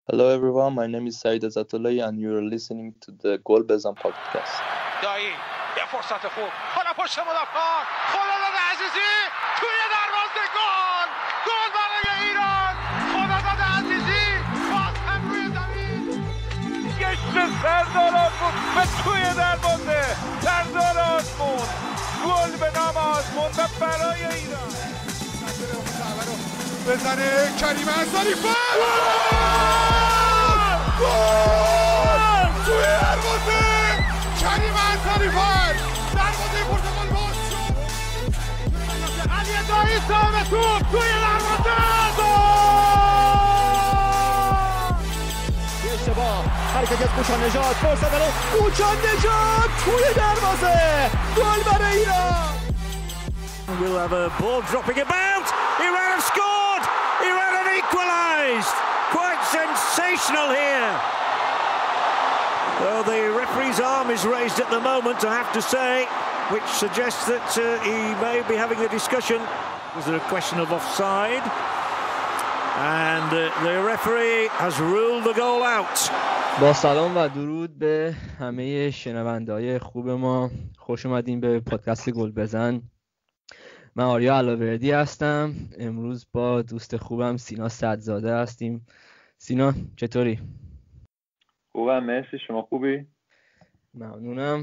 Hello everyone, my name is Said Azatollah and you are listening to the Gol Bezan podcast. دایی یه فرصت خوب حالا پشت مدافعان خداداد عزیزی توی دروازه گل برای ایران. خداداد عزیزی باز هم روی زمین گشت سردار آزمون به توی دروازه. سردار آزمون گل به نام آزمون و برای ایران. بزنه کریم انصاری گل توی دروازه. کریم انصاری دروازه پرتغال باز شد. علی دایی سام توپ توی دروازه. گل اشتباه حرکت از کوچان نژاد. فرصت برای کوچان نژاد توی دروازه. گل برای ایران. We'll have a ball dropping about. Iran have scored. Iran have equalised. Quite sensational here. Well, the referee's arm is raised at the moment, I have to say, which suggests that he may be having a discussion. Was there a question of offside? And the referee has ruled the goal out. با سلام و درود به همه شنونده‌های خوب ما. خوش اومدین به پادکست گل بزن. من آریا علاوردی هستم. امروز با دوست خوبم سینا صدزاده هستیم. سینا چطوری؟ خوبم، مرسی. شما خوبی؟ ممنونم.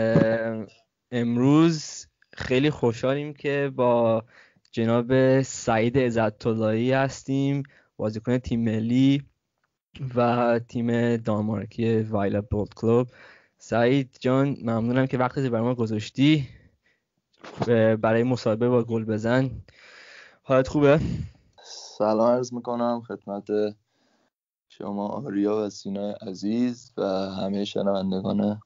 امروز خیلی خوشحالیم که با جناب سعید عزت‌اللهی هستیم، بازیکن تیم ملی و تیم دانمارکی وایلا بولت کلوب. سعید جان ممنونم که وقتی برای ما گذاشتی برای مصاحبه با گل بزن. حالت خوبه؟ سلام عرض میکنم خدمت شما آریا و سینا عزیز و همه شنوندگان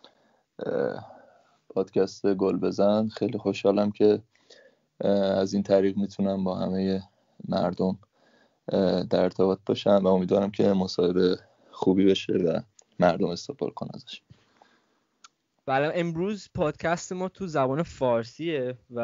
پادکست گل بزن. خیلی خوشحالم که از این طریق میتونم با همه مردم در ارتباط باشم و امیدوارم که مصاحبه خوبی بشه و مردم استقبال کنن ازش. بله، امروز پادکست ما تو زبان فارسیه و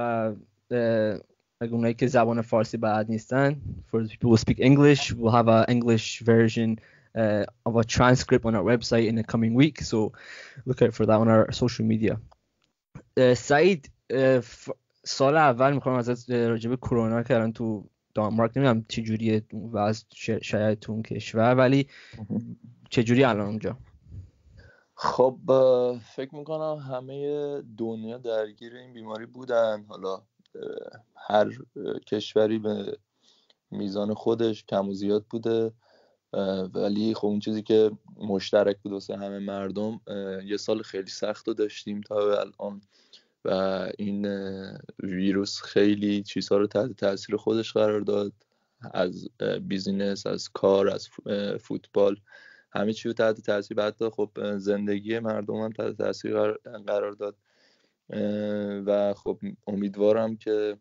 اگه اونایی که زبان فارسی بلد نیستن, for the people who speak English, we'll have an English version of a transcript on our website in the coming week, so look out for that on our social media. سعید, سال اول میخوام ازت راجع به کرونا که الان تو دانمارک نمیدونم چه جوریه وضع شاید تو اون کشور, ولی چه جوری الان اونجا؟ خب فکر میکنم همه دنیا درگیر این بیماری بودن. حالا هر کشوری به میزان خودش کم و زیاد بوده, ولی خب اون چیزی که مشترک بود واسه همه مردم, یه سال خیلی سخت رو داشتیم تا الان و این ویروس خیلی چیزها رو تحت تاثیر خودش قرار داد, از بیزینس, از کار, از فوتبال, همه چی رو تحت تاثیر, حتی خب زندگی مردم هم تحت تاثیر قرار داد و خب امیدوارم که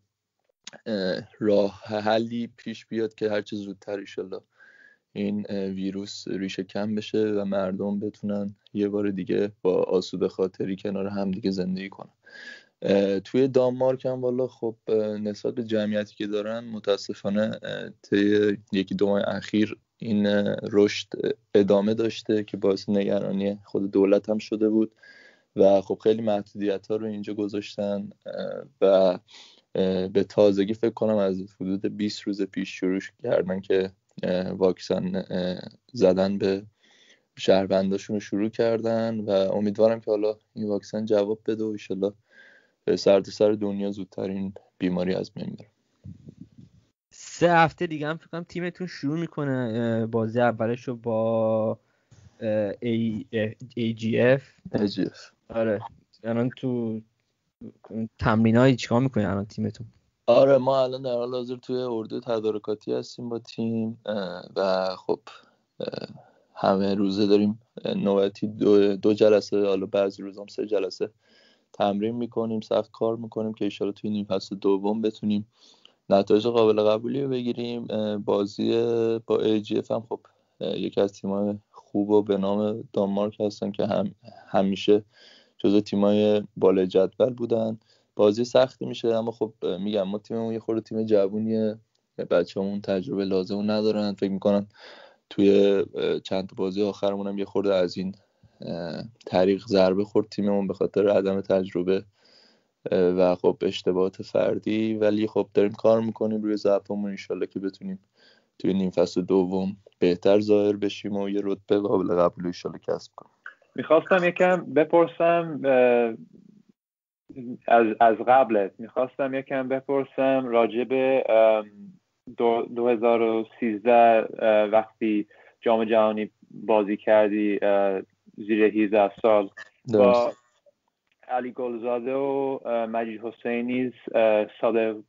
راه حلی پیش بیاد که هرچه زودتر انشالله این ویروس ریشه کم بشه و مردم بتونن یه بار دیگه با آسوده خاطری کنار هم دیگه زندگی کنن. توی دانمارک هم والا خب نسبت به جمعیتی که دارن متاسفانه طی یکی دو ماه اخیر این رشد ادامه داشته که باعث نگرانی خود دولت هم شده بود و خب خیلی محدودیت‌ها رو اینجا گذاشتن و به تازگی فکر کنم از حدود 20 روز پیش شروع کردن که واکسن زدن به شهرونداشون رو شروع کردن و امیدوارم که حالا این واکسن جواب بده و انشالله سر دنیا زودتر این بیماری از بین بره. 3 هفته دیگه هم فکر کنم تیمتون شروع میکنه بازی اولش رو با AGF. آره, الان تو تمرینای چیکار میکنین الان تیمتون؟ آره, ما الان در حال حاضر توی اردو تدارکاتی هستیم با تیم و خب همه روزه داریم نوبتی دو جلسه, حالا بعضی روزام 3 جلسه تمرین میکنیم, سخت کار میکنیم که انشالله توی نیم فصل دوم بتونیم نتایج قابل قبولی رو بگیریم. بازی با AGF هم خب یکی از تیم‌های خوب و به نام دانمارک هستن که همیشه جزو تیم‌های بالای جدول بودن. بازی سختی میشه اما خب میگم ما تیممون یه خورده تیم جوونیه, بچه‌مون تجربه لازم ندارن, فکر میکنن توی چند تا بازی آخرمون هم یه خورده از این طریق ضربه خورد تیممون به خاطر عدم تجربه و خب اشتباهات فردی، ولی خب داریم کار میکنیم روی ضعفمون، انشالله که بتونیم توی نیم فصل دوم بهتر ظاهر بشیم و یه رتبه قابل قبول انشالله کسب کنیم. میخواستم یکم بپرسم از قبلت بپرسم راجع به 2013 وقتی جام جهانی بازی کردی زیر 18 سال با علی گلزاده و مجید حسینی صادق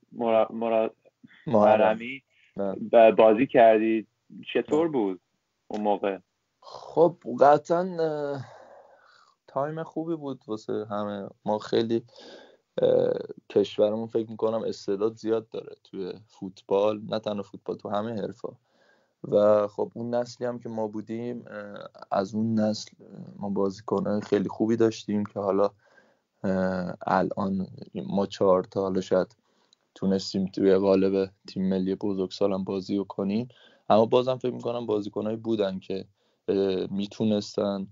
محرمی بازی کردی، چطور بود اون موقع؟ خب قطعا تایم خوبی بود واسه همه ما. خیلی کشورمون فکر میکنم استعداد زیاد داره توی فوتبال، نه تنها فوتبال، تو همه حرفا. و خب اون نسلی هم که ما بودیم، از اون نسل ما بازیکن‌های خیلی خوبی داشتیم که حالا الان ما 4 تا حالا شاید تونستیم توی قالب تیم ملی بزرگسال هم بازی کنیم، اما بازم فکر میکنم بازیکنایی بودن که میتونستن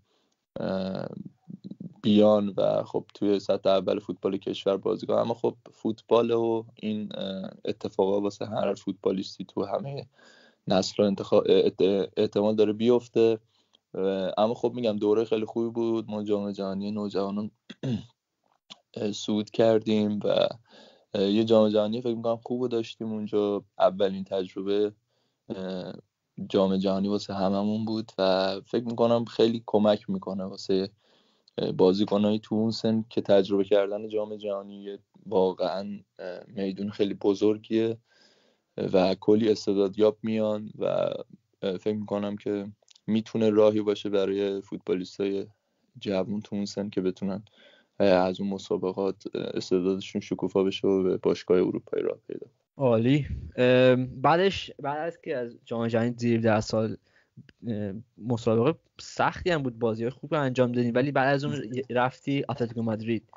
بیان و خب توی سطح اول فوتبال کشور بازی کنن. اما خب فوتبال و این اتفاقا واسه هر فوتبالیستی تو همه نسل احتمال داره بیفته. اما خب میگم دوره خیلی خوبی بود، ما جام جهانی نوجوانان صعود کردیم و یه جام جهانی فکر میکنم خوب داشتیم اونجا. اولین تجربه جام جهانی واسه هممون بود و فکر میکنم خیلی کمک میکنه واسه بازیکنایی تو اون سن که تجربه کردن جام جهانی واقعا میدون خیلی بزرگیه و کلی استعدادیاب میان و فکر میکنم که میتونه راهی باشه برای فوتبالیستای جوان تو اون سن که بتونن از اون مسابقات استعدادشون شکوفا بشه و به باشگاه اروپایی راه پیدا. عالی. بعد از که از جام جهانی زیر 10 سال مسابقه سختی هم بود، بازی‌های خوب انجام دادیم، ولی بعد از اون رفتی اتلتیکو مادرید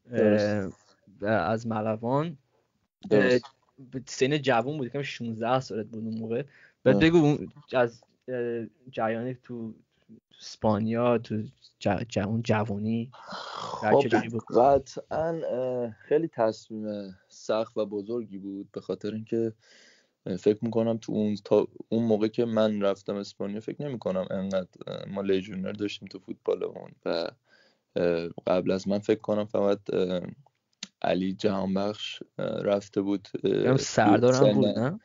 از ملوان. سن جوان بود، کم 16 سالت بود اون موقع. بعد بگو از جریان تو اسپانیا تو جوانی چجوری بود؟ قطعا خیلی تصمیم سخت و بزرگی بود، به خاطر اینکه فکر میکنم تو اون موقع که من رفتم اسپانیا فکر نمیکنم انقدر ما لیژونر داشتیم تو فوتبالمون و قبل از من فکر کنم فقط علی جهانبخش رفته بود. سردار هم بود نه؟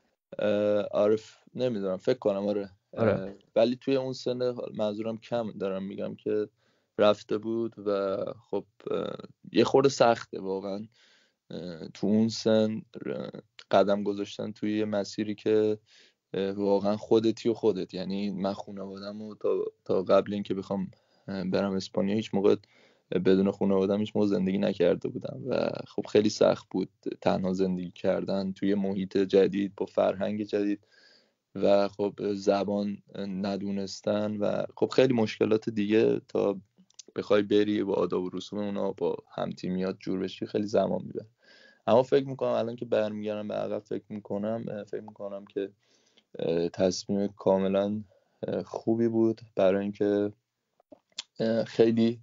عارف نمیدونم، فکر کنم آره. ولی توی اون سن منظورم کم دارم میگم که رفته بود و خب یه خورده سخته واقعا تو اون سن قدم گذاشتن توی یه مسیری که واقعا خودتی و خودت. یعنی من خانواده‌مو تا قبل اینکه بخوام برم اسپانیا هیچ موقع بدون خانواده‌ام هیچ موقع زندگی نکرده بودم و خب خیلی سخت بود تنها زندگی کردن توی محیط جدید با فرهنگ جدید و خب زبان ندونستن و خب خیلی مشکلات دیگه تا بخوای بری با آداب و رسوم اونا با هم‌تیمیات جور بشی خیلی زمان میبره. اما فکر میکنم الان که برمیگردم به عقب فکر میکنم که تصمیم کاملا خوبی بود، برای اینکه خیلی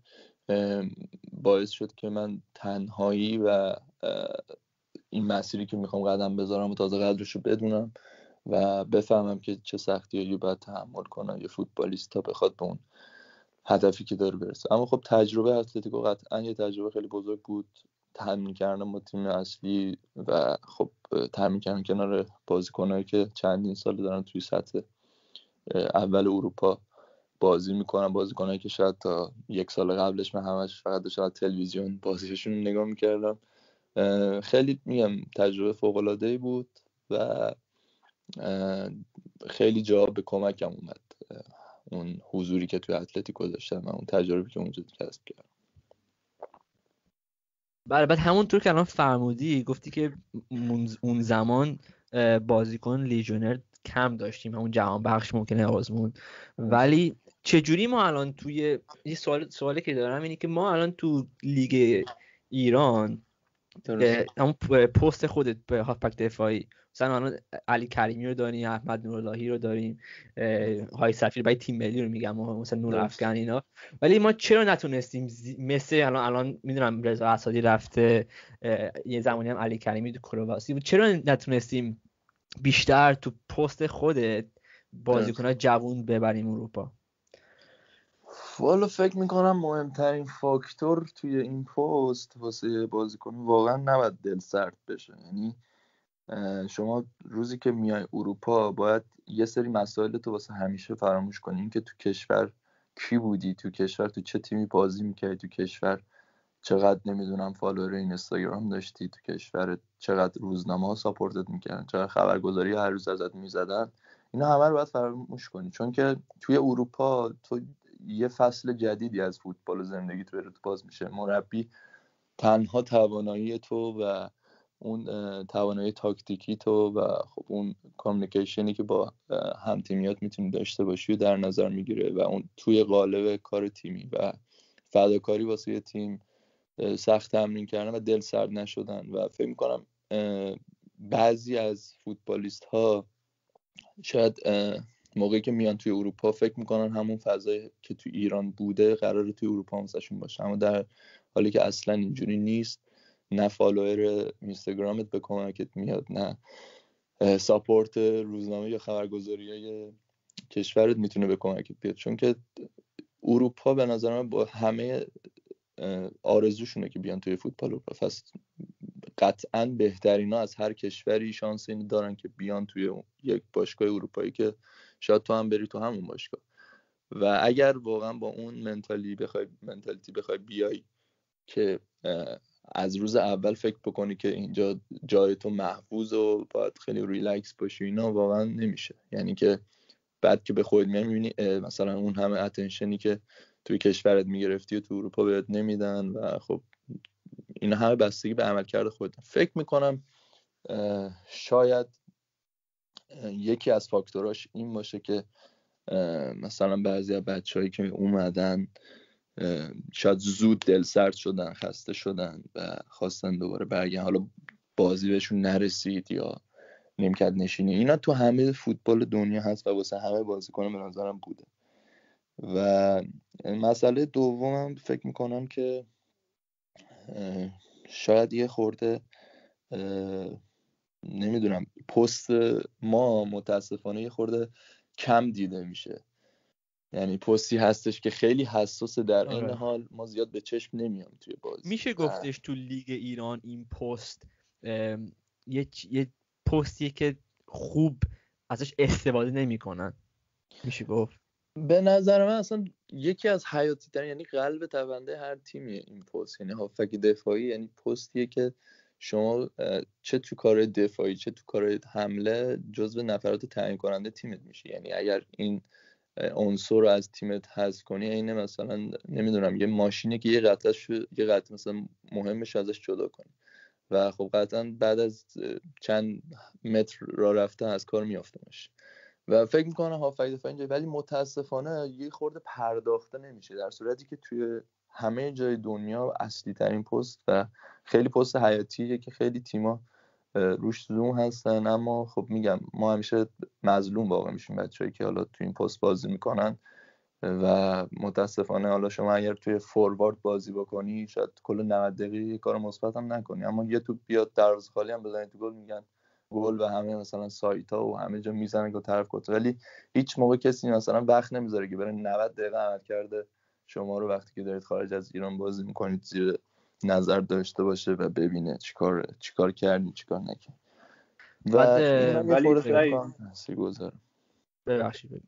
باعث شد که من تنهایی و این مسیری که میخوام قدم بذارم و تازه قدرشو بدونم و بفهمم که چه سختیایی باید تحمل کنه یه فوتبالیست تا بخواد به اون هدفی که داره برسه. اما خب تجربه اتلتیکو قطعا یه تجربه خیلی بزرگ بود، تمرین کردن با تیم اصلی و خب تمرین کردن کنار بازیکنایی که چندین سال دارن توی سطح اول اروپا بازی میکنن، بازیکنایی که شاید تا 1 سال قبلش من همش فقط داشتم تلویزیون بازیشون رو نگاه میکردم. خیلی میگم تجربه فوق‌العاده‌ای بود و خیلی جا به کمکم اومد اون حضوری که توی اتلتیکو داشتم و اون تجربی که اونجا کسب کردم. بله، بعد همونطور که الان فرمودی گفتی که اون زمان بازیکن لیژونر کم داشتیم، همون جهانبخش ممکنه آزمون، ولی چجوری ما الان توی یه سوالی که دارم اینه که ما الان تو لیگ ایران اون پست خودت به هافبک دفاعی مثلا الان علی کریمی رو داریم، احمد نوراللهی رو داریم، های سفیر برای تیم ملی رو میگم، مثلا نور افکن اینا، ولی ما چرا نتونستیم مثل الان میدونم رضا اسدی رفته، یه زمانی هم علی کریمی تو کرواسی بود، چرا نتونستیم بیشتر تو پست خودت بازیکن‌ها جوون ببریم اروپا؟ والا فکر میکنم مهمترین فاکتور توی این پست واسه بازیکن واقعا نباید دل سرد بشه. یعنی شما روزی که میای اروپا باید یه سری مسائل تو واسه همیشه فراموش کنی. این که تو کشور کی بودی، تو کشور تو چه تیمی بازی میکردی، تو کشور چقدر نمیدونم فالوور اینستاگرام داشتی، تو کشور چقدر روزنامه ها ساپورتت میکردن، چقدر خبرگزاری هر روز ازت میزدن، اینا همه رو باید فراموش کنی. چون که توی اروپا تو یه فصل جدیدی از فوتبال و زندگی تو برات باز میشه. مربی تنها توانایی تو و اون توانایی تاکتیکی تو و خب اون کامیونیکیشنی که با هم تیمیات میتونی داشته باشی و در نظر میگیره و اون توی قالب کار تیمی و فداکاری واسه یه تیم سخت تمرین کردن و دل سرد نشدن. و فکر میکنم بعضی از فوتبالیست ها شاید موقعی که میان توی اروپا فکر میکنن همون فضایی که توی ایران بوده قراره توی اروپا هم واسهشون باشه، اما در حالی که اصلا اینجوری نیست. نه فالوور اینستاگرامت به کمکت میاد، نه ساپورت روزنامه یا خبرگزاریای کشورت میتونه به کمکت بیاد. چون که اروپا به نظر من با همه آرزوشونه که بیان توی فوتبال اروپا، پس قطعاً بهترینا از هر کشوری شانس اینو دارن که بیان توی یک باشگاه اروپایی که شاید تو هم بری تو همون باشگاه. و اگر واقعا با اون منتالیتی بخوای بیای که از روز اول فکر بکنی که اینجا جای تو محفوظ و باید خیلی ریلکس باشی، اینا واقعا نمیشه. یعنی که بعد که به خودت میبینی مثلا اون همه اتنشنی که توی کشورت میگرفتی و تو اروپا بهت نمیدن و خب این همه بستگی به عملکرد خودت. فکر میکنم شاید یکی از فاکتوراش این باشه که مثلا بعضی از بچه‌هایی که اومدن شاید زود دل سرد شدن، خسته شدن و خواستن دوباره برگردن، حالا بازی بهشون نرسید یا نیمکت نشینی. اینا تو همه فوتبال دنیا هست و واسه همه بازیکن به نظرم بوده. و مسئله دومم فکر میکنم که شاید یه خورده نمیدونم پست ما متاسفانه یه خورده کم دیده میشه. یعنی پستی هستش که خیلی حساسه، در این حال ما زیاد به چشم نمیام توی بازی. میشه گفتش تو لیگ ایران این پست یه پستیه که خوب ازش استفاده نمیکنن، میشه گفت. به نظر من اصلا یکی از حیاتی ترین، یعنی قلب تونده هر تیمیه این پست. یعنی هافک دفاعی یعنی پستیه که شما چه تو کار دفاعی چه تو کار حمله جزو نفرات تعیین کننده تیمت میشی. یعنی اگر این عنصر رو از تیمت حذف کنی، اینه مثلا نمیدونم یه ماشینه که یه قطعه مثلا مهمش ازش جدا کنی و خب قطعا بعد از چند متر راه رفته از کار میافته باشه. و فکر میکنم هافک دفاعی اینجا، ولی متاسفانه یه خورده پرداخته نمیشه، در صورتی که توی همه جای دنیا اصلی ترین پست و خیلی پست حیاتیه که خیلی تیما روش زوم هستن. اما خب میگم ما همیشه مظلوم واقع میشیم بچه‌ای که حالا توی این پست بازی میکنن و متاسفانه حالا شما اگر توی فوروارد بازی بکنی شاید کل 90 دقیقه یه کار مثبت هم نکنی، اما یه توپ بیاد دروازه خالی هم بزنی تو گل میگن گل و همه مثلا سایت‌ها و همه جا میزنن که طرف کت، ولی هیچ موقع کسی مثلا وقت نمیذاره که بره 90 دقیقه عمل کرده شما رو وقتی که دارید خارج از ایران بازی میکنید زیر نظر داشته باشه و ببینه چیکار کردی چیکار نکردی. ولی ببخشید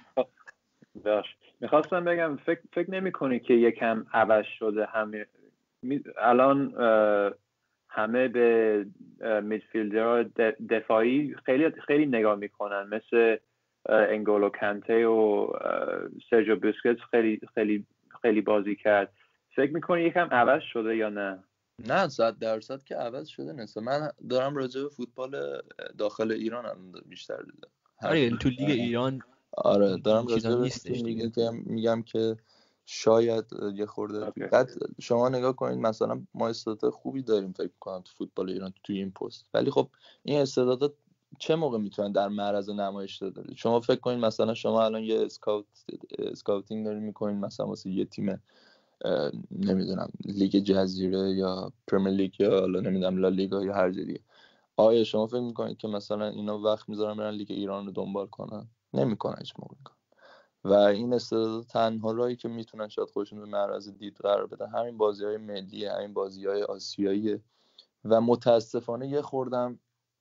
میخواستم بگم فکر نمی‌کنی که یکم عوض شده؟ الان همه به میدفیلدرها دفاعی خیلی نگاه میکنن، مثل انگولو کانته و سرجیو بوسکتس خیلی بازی کرد. فکر میکنی یکم عوض شده یا نه؟ نه 100% که عوض شده نیست. من دارم راجع به فوتبال داخل ایران هم بیشتر دیدم. تو لیگ ایران دارم راجع به میگم که شاید یه خورده بعد شما نگاه کنید مثلا ما استعداد خوبی داریم فکر کنم تو فوتبال ایران توی این پست، ولی خب این استعدادات چه موقع میتونن در معرض نمایش داده؟ شما فکر کنید مثلا شما الان یه اسکاوتینگ دارین میکنین مثلا واسه یه تیم نمیدونم لیگ جزیره یا پرمیر لیگ یا حالا نمیدونم لالیگا یا هر جای دیگه، آیا شما فکر میکنید که مثلا اینا وقت میذارن برن لیگ ایران رو دنبال کنن؟ نمیکنن هیچ موقع. و این استعداد تنها راهی که میتونن شاید خودشون به معرض دید قرار بدن همین بازی‌های ملی، همین بازی‌های آسیایی و متاسفانه یه خوردم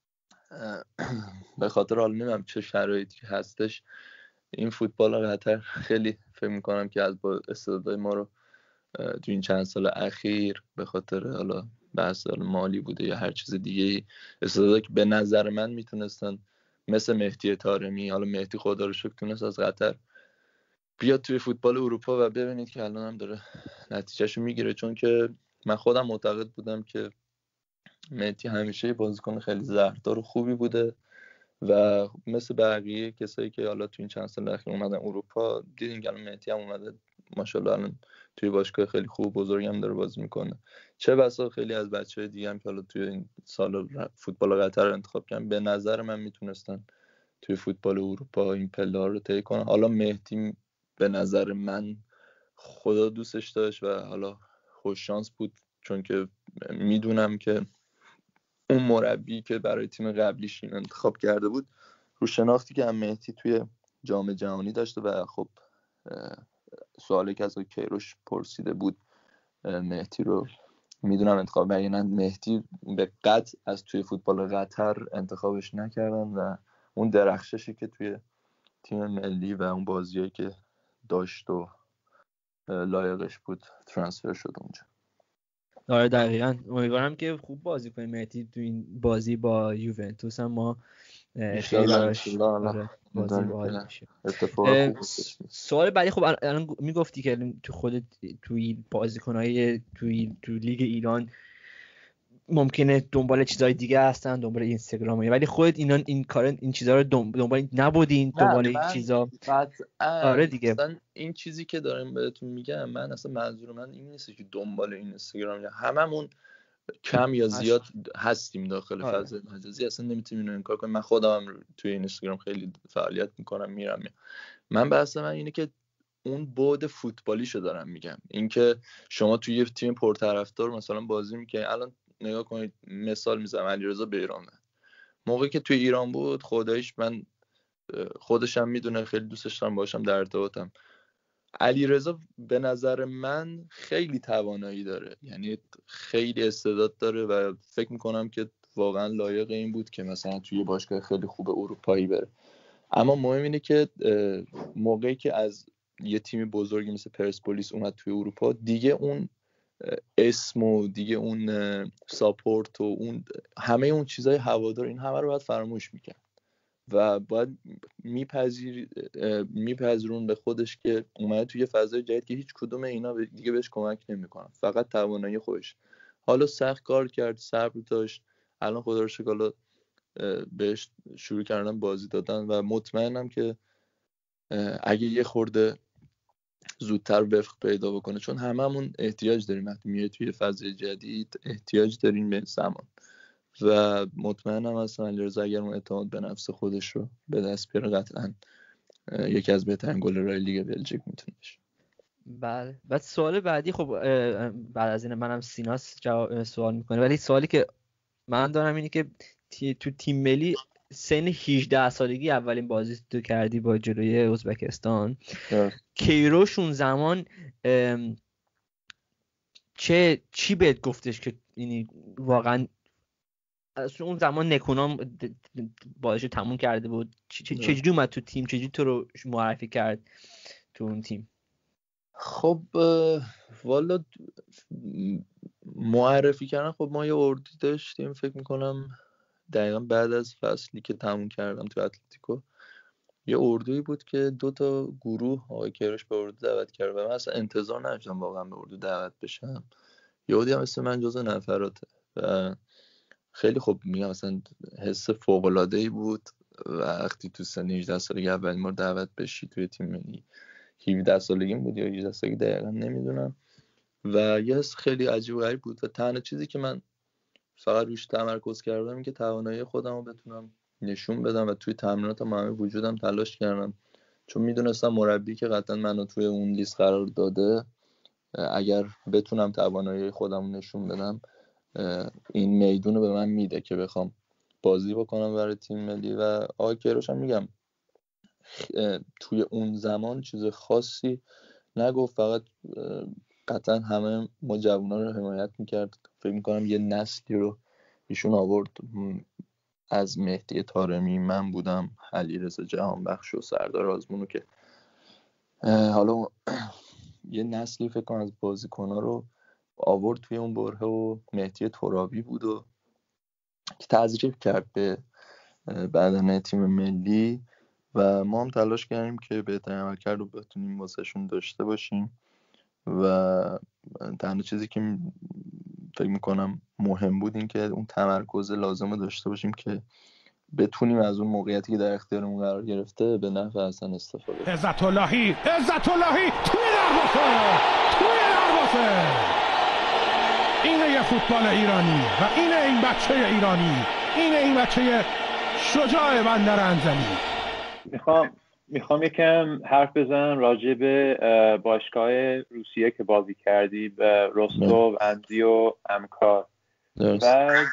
به خاطر حالا نمیدونم چه شرایطی هستش این فوتبال قطر خیلی فکر میکنم که از با استعدادهای ما رو تو این چند سال اخیر به خاطر حالا بحث مالی بوده یا هر چیز دیگه استعدادایی که به نظر من میتونستن مثل مهدی طارمی، حالا مهدی خدا رو شکر تونست از قطر بیاد توی فوتبال اروپا و ببینید که الان هم داره نتیجهشو میگیره، چون که من خودم معتقد بودم که مهدی همیشه بازیکن خیلی زهردار و خوبی بوده و مثل بقیه کسایی که حالا توی این چند سال اخیر اومدن اروپا دیدین که الان مهدی هم اومده ماشاءالله الان توی باشگاه خیلی خوب بزرگی هم داره بازی میکنه. چه بسا خیلی از بچه‌های دیگه هم که حالا توی این سال فوتبال قطر رو انتخاب کردن به نظر من میتونستن توی فوتبال اروپا این پله رو طی کنن. حالا مهدی به نظر من خدا دوستش داشت و حالا خوش شانس بود، چون که میدونم که اون مربی که برای تیم قبلیش این انتخاب کرده بود رو شناختی که هم مهدی توی جام جهانی داشته و خب سوالی که از کیروش پرسیده بود مهدی رو میدونم انتخاب و یعنی مهدی به قطع از توی فوتبال قطر انتخابش نکردن و اون درخششی که توی تیم ملی و اون بازیایی که داشت و لایقش بود ترانسفر شد اونجا. آره دقیقاً، امیدوارم که خوب بازی کنه مهدی تو این بازی با یوونتوس هم ما خیلی براش بازی باحال میشه. سوال بعدی خب الان میگفتی که تو خودت توی بازیکنای توی لیگ ایران ممکنه دنبال چیزای دیگه هستن، دنبال اینستاگرام، ولی خودت این کار این چیزا رو دنبال نبودین، دنبال این چیزا؟ آره دیگه اصلا این چیزی که دارم بهتون میگم من اصلا منظور من این نیست که دنبال این اینستاگرام، یا هممون کم یا زیاد هستیم داخل فضای مجازی، اصلا نمیتونیم اینو انکار کنیم. من خودم توی اینستاگرام خیلی فعالیت میکنم میرم. من بحث من اینه که اون بعد فوتبالیشو دارم میگم، اینکه شما توی یه تیم پرطرفدار مثلا بازی میکنید. الان نگاه کنید مثال میزنم علیرضا بیرانه موقعی که توی ایران بود خداییش من خودشم میدونه خیلی دوستش دارم باشم در ارتباطم. علیرضا به نظر من خیلی توانایی داره، یعنی خیلی استعداد داره و فکر میکنم که واقعا لایق این بود که مثلا توی باشگاه خیلی خوب اروپایی بره. اما مهم اینه که موقعی که از یه تیم بزرگی مثل پرسپولیس اومد توی اروپا دیگه اون اسم و دیگه اون ساپورت و اون همه اون چیزای هوادار این همه رو باید فراموش میکرد و باید میپذیرون به خودش که اومده توی فضای جدید که هیچ کدوم اینا دیگه بهش کمک نمیکنن، فقط توانایی خودش. حالا سخت کار کرد، صبر داشت، الان خدا رو شکر بهش شروع کردن بازی دادن و مطمئنم که اگه یه خورده زودتر وفق پیدا بکنه، چون هممون احتیاج داریم وقتی میره توی فضای جدید احتیاج داریم به زمان و مطمئنم اصلا علیرضا اگر اون اعتماد به نفس خودش رو به دست بیاره قطعا یکی از بهترین گلرهای لیگ بلژیک میتونه بشه. بله. بعد سوال بعدی خب بعد از این منم سیناس جواب سوال میکنه، ولی سوالی که من دارم اینه که تو تیم ملی سن 18 سالگی اولین بازی تو کردی با جلوی ازبکستان. کیروش اون زمان چی بهت گفتش که یعنی واقعا اون زمان نکونام بازیشو تموم کرده بود، چجوری اومد تو تیم، چجوری تو رو معرفی کرد تو اون تیم؟ خب والا معرفی کردن، خب ما یه اردو داشتیم فکر میکنم دقیقا بعد از فصلی که تموم کردم تو اتلتیکو، یه اردویی بود که 2 گروه آقای کیروش به اردو دعوت کرد و من اصلا انتظار نداشتم واقعا به اردو دعوت بشم. یهودی هم مثل من جزو نفراته و خیلی خوب میگم اصلا حس فوق‌العاده‌ای بود وقتی تو سن 18 سالگی اولین بار دعوت بشی توی تیم ملی 17 سالگیم بود یا 18 سالگی دقیقا نمیدونم و یه حس خیلی عجیب و غریب بود و تنها چیزی که من فقط روش تمرکز کردم این که توانایی خودم رو بتونم نشون بدم و توی تمریناتم همه وجودم تلاش کردم، چون میدونستم مربی که قطعا منو توی اون لیست قرار داده اگر بتونم توانایی خودم رو نشون بدم این میدون رو به من میده که بخوام بازی بکنم برای تیم ملی. و آقای کیروش هم میگم توی اون زمان چیز خاصی نگفت، فقط قطعا همه ما جوونا رو حمایت میکرد. فکر میکنم یه نسلی رو ایشون آورد از مهدی طارمی، من بودم، علیرضا جهانبخش و سردار آزمونو که حالا یه نسلی فکر کنم از بازیکن‌ها رو آورد توی اون برهه و مهدی ترابی بود و که تزریق کرد به بدنه تیم ملی و ما هم تلاش کردیم که بهترین عملکرد رو بتونیم واسهشون داشته باشیم و تنها چیزی که فکر میکنم مهم بود این که اون تمرکز لازم رو داشته باشیم که بتونیم از اون موقعیتی که در اختیارمون قرار گرفته به نفع اصلا استفاده کنیم. عزت اللهی توی دروازه اینه یه فوتبال ایرانی و اینه این بچه ایرانی، اینه این بچه شجاع بندر انزلی. میخوام یکم حرف بزنم راجع به باشگاه روسیه که بازی کردی، به رستوف، انزی و امکار. بعد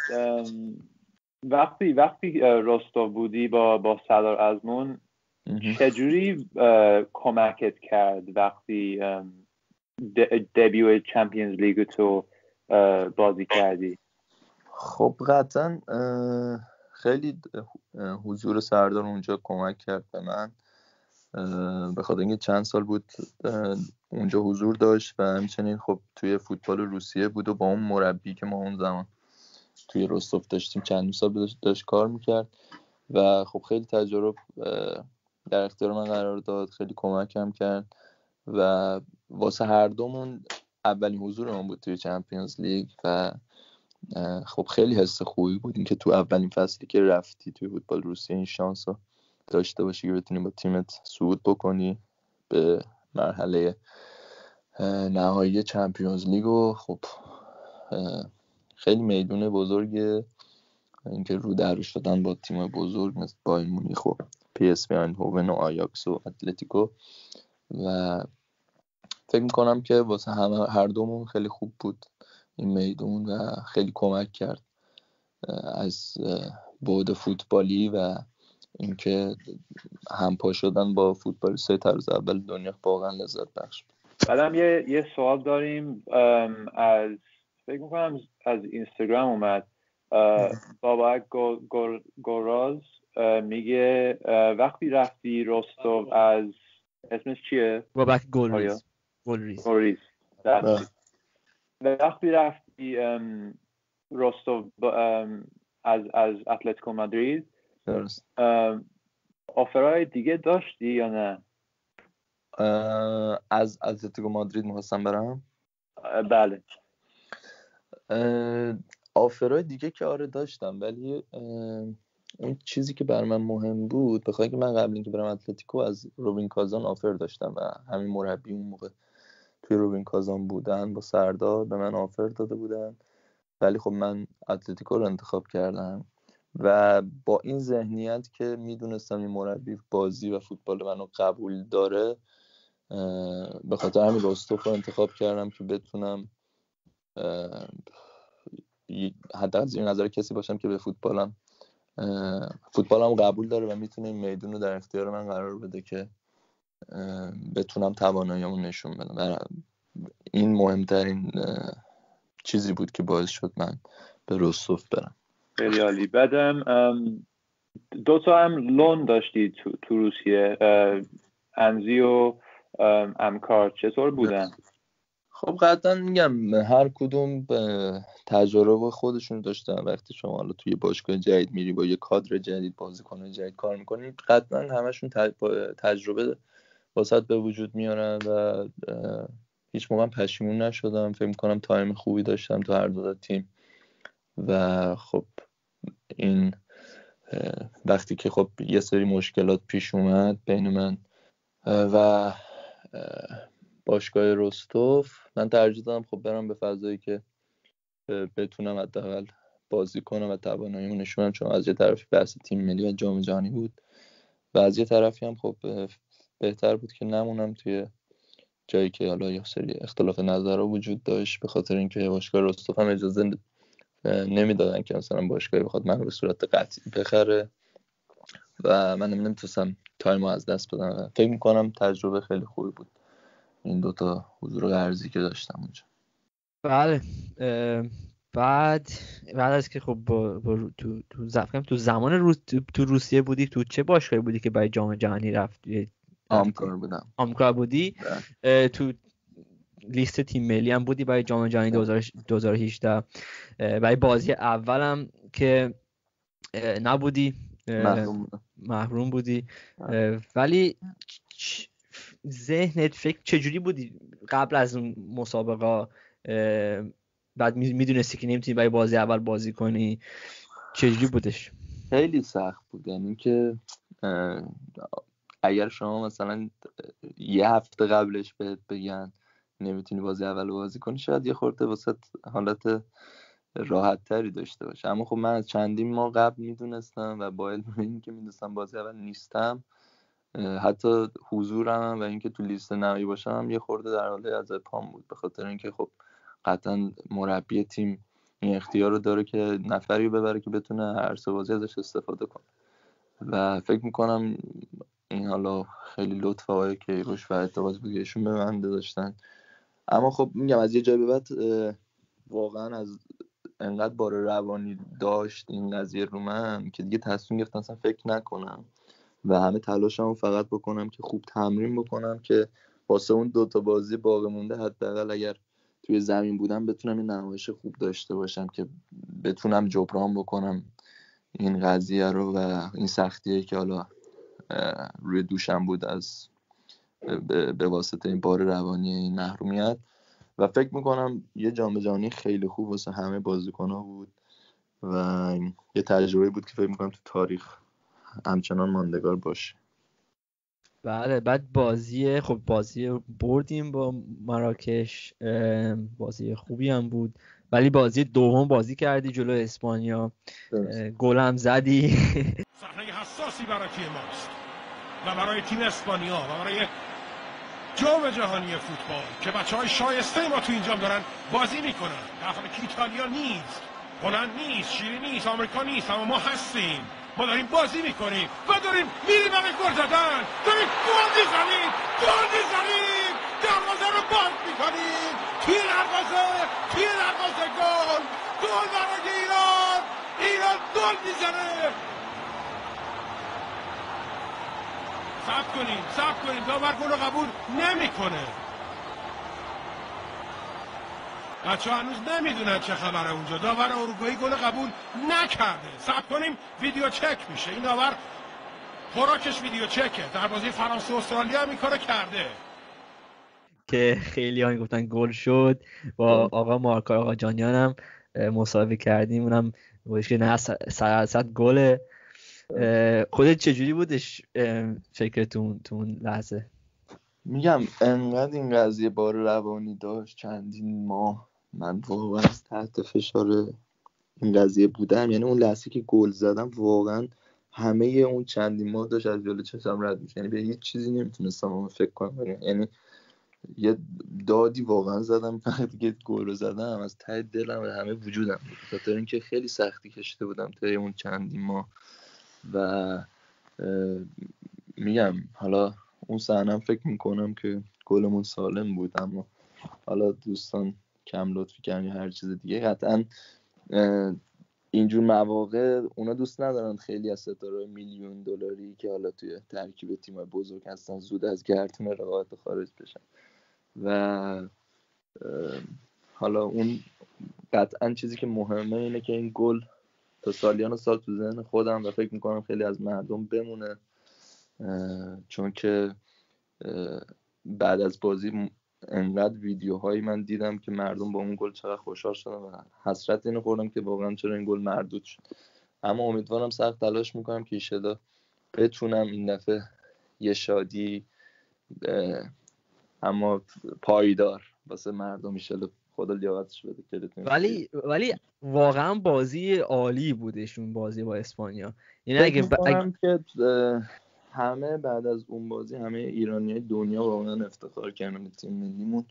وقتی رستوف بودی با سردار آزمون چجوری کمکت کرد وقتی دبیو چمپیونز لیگ تو بازی کردی؟ خب قطعا خیلی حضور سردار اونجا کمک کرد به من، به خاطر اینکه چند سال بود اونجا حضور داشت و همچنین خب توی فوتبال روسیه بود و با اون مربی که ما اون زمان توی رستوف داشتیم چند سال داشت کار میکرد و خب خیلی تجربه در اختیار من قرار داد، خیلی کمکم کرد و واسه هر دومون اولین حضورمون بود توی چمپیونز لیگ و خب خیلی حس خوبی بود این که تو اولین فصلی که رفتی توی فوتبال روسیه این شانس رو داشته باشی که بتونی با تیمت صعود بکنی به مرحله نهایی چمپیونز لیگ و خب خیلی میدون بزرگه اینکه رو در رو شدن با تیم بزرگ مثل بایر مونیخ و پی اس وی اندهوون و آیاکس و اتلتیکو و فکر میکنم که واسه هر دومون خیلی خوب بود این میدون و خیلی کمک کرد از بعد فوتبالی و اینکه همپا شدن با فوتبال سه طرز اول دنیا واقعا لذت بخش بود. بعدم یه سوال داریم از فکر میکنم از اینستاگرام اومد. بابک گوراز میگه وقتی رفتی رستوف از اسمش چیه؟ بابک گلریز. وقتی رفتی رستوف از اتلتیکو مادرید آفرای دیگه داشتی یا نه؟ از اتلتیکو مادرید می‌خواستم برم؟ بله. آفرای دیگه که آره داشتم، ولی اون چیزی که بر من مهم بود بخاطر اینکه من قبل اینکه برم اتلتیکو از روبین کازان آفر داشتم و همین مربی اون موقع توی روبین کازان بودن با سردار به من آفر داده بودن، ولی خب من اتلتیکو رو انتخاب کردم و با این ذهنیت که میدونستم این مربی بازی و فوتبال منو قبول داره به خاطر همین رستوف رو انتخاب کردم که بتونم حتی از این نظر کسی باشم که به فوتبالم قبول داره و میتونه این میدون رو در اختیار من قرار بده که بتونم تواناییمو نشون بدم. این مهمترین چیزی بود که باعث شد من به رستوف برم. خیلی عالی. بعدم دو تا هم لون داشتی تو روسیه، انزی و امکار، چطور بودن؟ خب قطعا میگم هر کدوم به تجربه خودشون داشتن. وقتی شما حالا توی باشگاه جدید میری با یه کادر جدید بازیکن جدید کار میکنی قطعا همشون تجربه واسط به وجود میارن و هیچ موقع پشیمون نشدم. فکر میکنم تایم خوبی داشتم تو هر دو تیم و خب این وقتی که خب یه سری مشکلات پیش اومد بین من و باشگاه رستوف من ترجیح دادم خب برم به فضایی که بتونم حداقل بازی کنم و تواناییمو نشونم، چون از یه طرفی بحث تیم ملی و جام جهانی بود و از یه طرفی هم خب بهتر بود که نمونم توی جایی که حالا یه سری اختلاف نظرها وجود داشت، به خاطر اینکه باشگاه رستوف هم اجازه نمیدادن که مثلا باشگاهی بخواد منو به صورت قطعی بخره و من نمیتونستم تایمو از دست بدم. فکر میکنم تجربه خیلی خوبی بود این دوتا حضور قرضی که داشتم اونجا. بله. بعد از که خب تو زمان تو روسیه بودی، تو چه باشگاهی بودی که برای جام جهانی رفتی؟ آمکار بودی. تو لیست تیم ملی هم بودی برای جام جهانی 2018. برای بازی اولم که نبودی، محروم بودی. ولی ذهنت فکر چجوری بودی قبل از اون مسابقه؟ بعد میدونستی که نمیتونی برای بازی اول بازی کنی، چجوری بودش؟ خیلی سخت بود، یعنی که اگر شما مثلا یه هفته قبلش بهت بگن نمیتونی بازی اول بازی کنی، شاید یه خورده واسه حالت راحت تری داشته باشه. اما خب من از چندین ماه قبل میدونستم و با علم این که میدونستم بازی اول نیستم، حتی حضورم و اینکه تو لیست نهایی باشم یه خورده در حال از پام بود، به خاطر اینکه خب قطعا مربی تیم این اختیار رو داره که نفری ببره که بتونه هر سه بازی ازش استفاده کنه و فکر میکنم این حالا خیلی لطف آقای کیروش و اعتقاد بگیشون به من داشتن. اما خب میگم از یه جای به بعد واقعا از انقدر بار روانی داشت این قضیه رو من که دیگه تصمیم گرفتم اصلا فکر نکنم و همه تلاشمو فقط بکنم که خوب تمرین بکنم که واسه اون دوتا بازی باقی مونده حداقل اگر توی زمین بودم بتونم این نمایش خوب داشته باشم که بتونم جبران بکنم این قضیه رو و این سختیه که حالا روی دوشم بود از به واسطه این بار روانی این محرومیت. و فکر میکنم یه جام جهانی خیلی خوب واسه همه بازیکن‌ها بود و یه تجربه بود که فکر میکنم تو تاریخ همچنان ماندگار باشه. بله. بعد بازی بردیم با مراکش، بازی خوبی هم بود، ولی بازی دوم بازی کردی جلو اسپانیا، گل هم زدی. صحنه حساسی برای تیم ماست و برای تیم اسپانیا و برای جام جهانی فوتبال که بچه‌های شایسته ما تو اینجا دارن بازی میکنن. در حالی که ایتالیا نیست، هلند نیست، شیلی نیست، آمریکا نیست، اما ما هستیم. ما داریم بازی میکنیم و داریم میریم برای گل زدن، داریم گل میزنیم، دروازه رو باز میکنیم، توی دروازه گل برای ایران گل میزنه. صبر کنیم داور گل رو قبول نمیکنه. بچه‌ها هنوز نمیدونن چه خبره اونجا. داور اروگوئه گل قبول نکرده. صبر کنیم ویدیو چک میشه. این داور خوراکش ویدیو چکه. در بازی فرانسه و استرالیا هم این کارو کرده که خیلی ها میگفتن گل شد. با آقا مارکار آقا جانیان هم مصاحبه کردیم، اونم گفتش که نه 100% گله. خودت چجوری بودش فکرتون تو اون لحظه؟ میگم انقدر این قضیه بار روانی داشت چندین ماه، من واقعا تحت فشار این قضیه بودم. یعنی اون لحظه که گل زدم واقعا همه اون چندین ماه داشت از جلوی چشم رد میشه، یعنی به هیچ چیزی نمیتونستم فکر کنم. یعنی یه دادی واقعا زدم فقط که گل رو زدم از ته دلم و همه وجودم، به خاطر اینکه خیلی سختی کشیده بودم تا اون چندین ماه. و میگم حالا اون صحنه فکر میکنم که گلمون سالم بود، اما حالا دوستان کم لطفی کردن یا هر چیز دیگه، قطعا اینجور مواقع اونا دوست ندارن خیلی از ستاره میلیون دلاری که حالا توی ترکیب تیم بزرگ هستن زود از گردون رقابت خارج بشن و حالا اون قطعا چیزی که مهمه اینه که این گل تا سالیان سال تو ذهن خودم و فکر میکنم خیلی از مردم بمونه، چون که بعد از بازی انقدر ویدیوهایی من دیدم که مردم با اون گل چقدر خوشحال شدن و حسرت اینو خوردم که واقعا چرا این گل مردود شد. اما امیدوارم سخت تلاش میکنم که ایشالا بتونم این دفعه یه شادی اما پایدار واسه مردم ایشالا خدا لیاقتش بده. ولی واقعا بازی عالی بودشون بازی با اسپانیا. یعنی فکر می‌کنم که همه بعد از اون بازی همه ایرانیای دنیا واقعا افتخار کردن به تیم ملیمون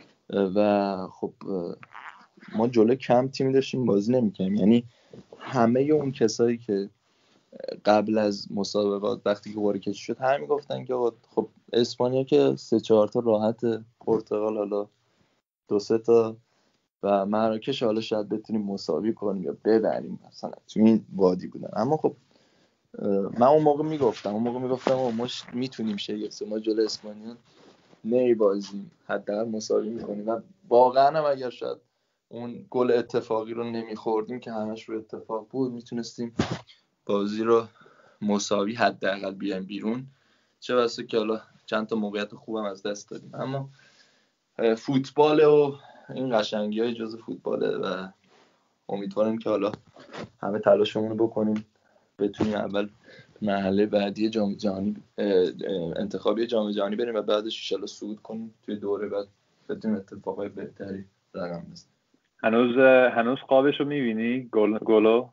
و خب ما جلوی کم تیم داشتیم بازی نمی‌کردیم. یعنی همه اون کسایی که قبل از مسابقات وقتی که وارد شد همه میگفتن که خب اسپانیا که 3-4 تا راحت، پرتغال حالا 2-3 تا و مراکش حالا شاید بتونیم مساوی کنیم یا ببریم مثلا تو این وادی بودن. اما خب من اون موقع میگفتم ما میتونیم شگفت ما جلوی اسپانیا نمیبازیم، حداقل مساوی میکنیم و واقعا هم اگر شاید اون گل اتفاقی رو نمیخوردیم که همش رو اتفاق بود میتونستیم بازی رو مساوی حداقل بیایم بیرون، چه بسا که حالا چند تا موقعیت خوبم از دست دادیم. اما فوتباله و این قشنگی‌های جزء فوتباله و امیدوارم که حالا همه تلاشمون رو بکنیم بتونیم اول مرحله بعدی جام جهانی انتخابی جام جهانی بریم و بعدش ان شاءالله صعود کنیم توی دوره بعد بتونیم اتفاقای بهتری رقم بزنیم. هنوز خوابشو می‌بینی گلو؟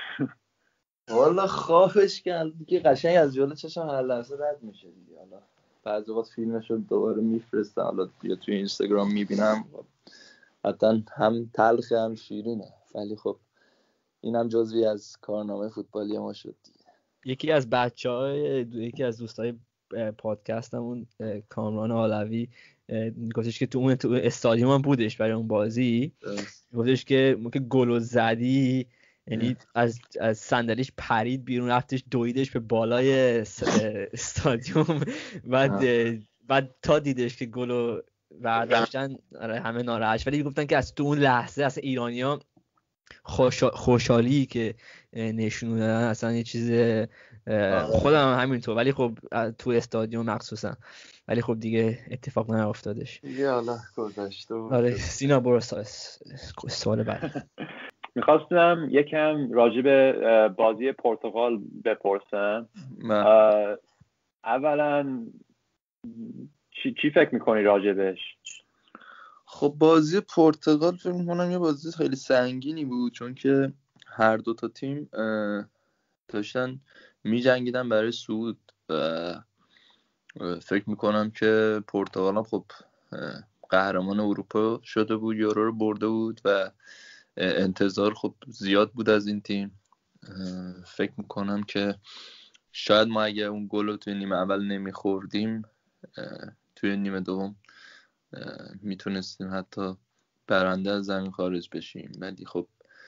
والا خوابش که دیگه قشنگ از جلو چشم هر لحظه رد میشه دیگه. حالا بعضی وقت فیلمشو دوباره میفرستم، حالا دیگه توی اینستاگرام میبینم، حتی هم تلخ هم شیرینه، ولی خب اینم جزوی از کارنامه فوتبالی ما شد دیگه. یکی از دوستای پادکستمون کامران علوی گفتش که تو استادیوم هم بودش برای اون بازی، گفتش که گل زدی یعنی از صندلیش پرید بیرون، رفتش دویدش به بالای استادیوم بعد تا دیدش که گلو برداشتن همه ناراحت، ولی گفتن که از تو اون لحظه اصلا ایرانی‌ها خوشحالی که نشون دادن اصلا یه چیز خودم همینطور، ولی خب تو استادیوم مخصوصا، ولی خب دیگه اتفاق نیافتادش. یالا گذشته. آره سینا برو سوال بعد. میخواستم یکم راجع به بازی پرتغال بپرسم. اولا چی فکر میکنی راجع بهش؟ خب بازی پرتغال فکر میکنم یه بازی خیلی سنگینی بود، چون که هر دو تا تیم داشتن میجنگیدن برای صعود. فکر میکنم که پرتغال هم خب قهرمان اروپا شده بود، یورو رو برده بود و انتظار خب زیاد بود از این تیم. فکر میکنم که شاید ما اگه اون گل رو توی نیمه اول نمیخوردیم توی نیمه دوم میتونستیم حتی برنده از زمین خارج بشیم، ولی خب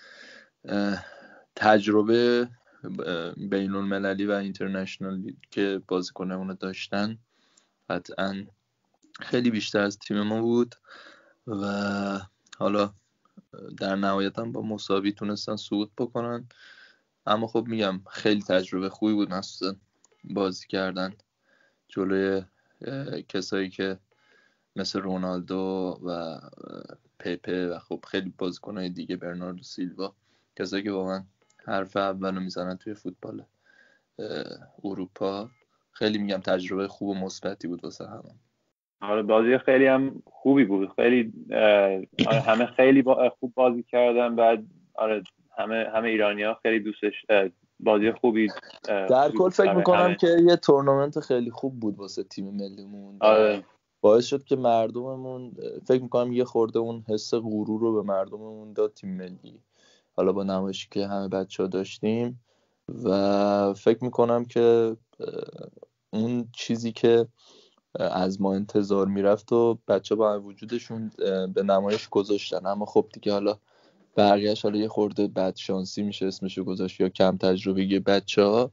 تجربه بین المللی و اینترنشنال که بازیکن‌ها داشتن قطعاً خیلی بیشتر از تیم ما بود و حالا در نهایت هم با مساوی تونستن صعود بکنن. اما خب میگم خیلی تجربه خوبی بود، مثلا بازی کردن جلوی کسایی که مثل رونالدو و پپه و خب خیلی بازیکن‌های دیگه، برناردو سیلوا، کسایی که واقعا حرف اولو میزنن توی فوتبال اروپا. خیلی میگم تجربه خوب و مثبتی بود واسه همه. آره بازی خیلی هم خوبی بود، خیلی همه خیلی خوب بازی کردن. بعد آره همه ایرانی‌ها خیلی دوستش بازی خوبی در کل فکر میکنم که یه تورنمنت خیلی خوب بود واسه تیم ملیمون. آره باعث شد که مردممون فکر میکنم یه خورده اون حس غرور رو به مردممون داد تیم ملی، حالا با نمایشی که همه بچه‌ها داشتیم، و فکر میکنم که اون چیزی که از ما انتظار میرفت و بچه با وجودشون به نمایش گذاشتن. اما خب دیگه حالا بقیه‌اش حالا یه خورده بد شانسی میشه اسمشو گذاشت یا کم تجربگی بچه‌ها،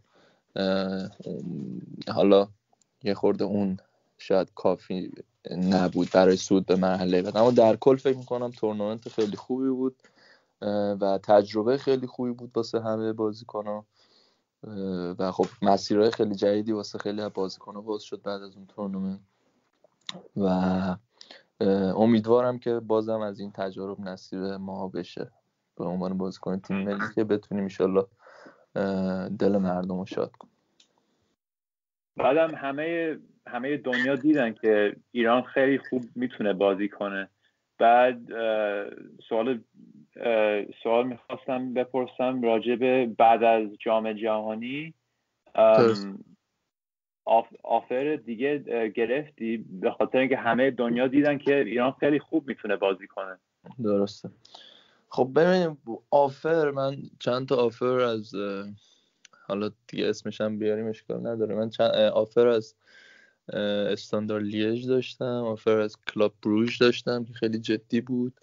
حالا یه خورده اون شاید کافی نبود برای صعود به مرحله بعد. اما در کل فکر میکنم تورنمنت خیلی خوبی بود و تجربه خیلی خوبی بود واسه همه بازیکن‌ها و خب مسیرهای خیلی جدیدی واسه خیلی از بازیکن‌ها باز شد بعد از اون تورنمنت و امیدوارم که بازم از این تجارب نصیب ما بشه به عنوان بازیکن تیم ملی که بتونیم ان شاءالله دل مردم رو شاد کنیم. بعدم همه دنیا دیدن که ایران خیلی خوب میتونه بازی کنه. بعد سوال میخواستم بپرسم راجع به بعد از جام جهانی آفر دیگه گرفتی به خاطر اینکه همه دنیا دیدن که ایران خیلی خوب میتونه بازی کنه. درسته. خب ببینیم آفر، من چند تا آفر از حالا دیگه اسمش هم بیاریم اشکال نداره، من چند آفر از استاندارد لیژ داشتم، آفر از کلاب بروژ داشتم که خیلی جدی بود،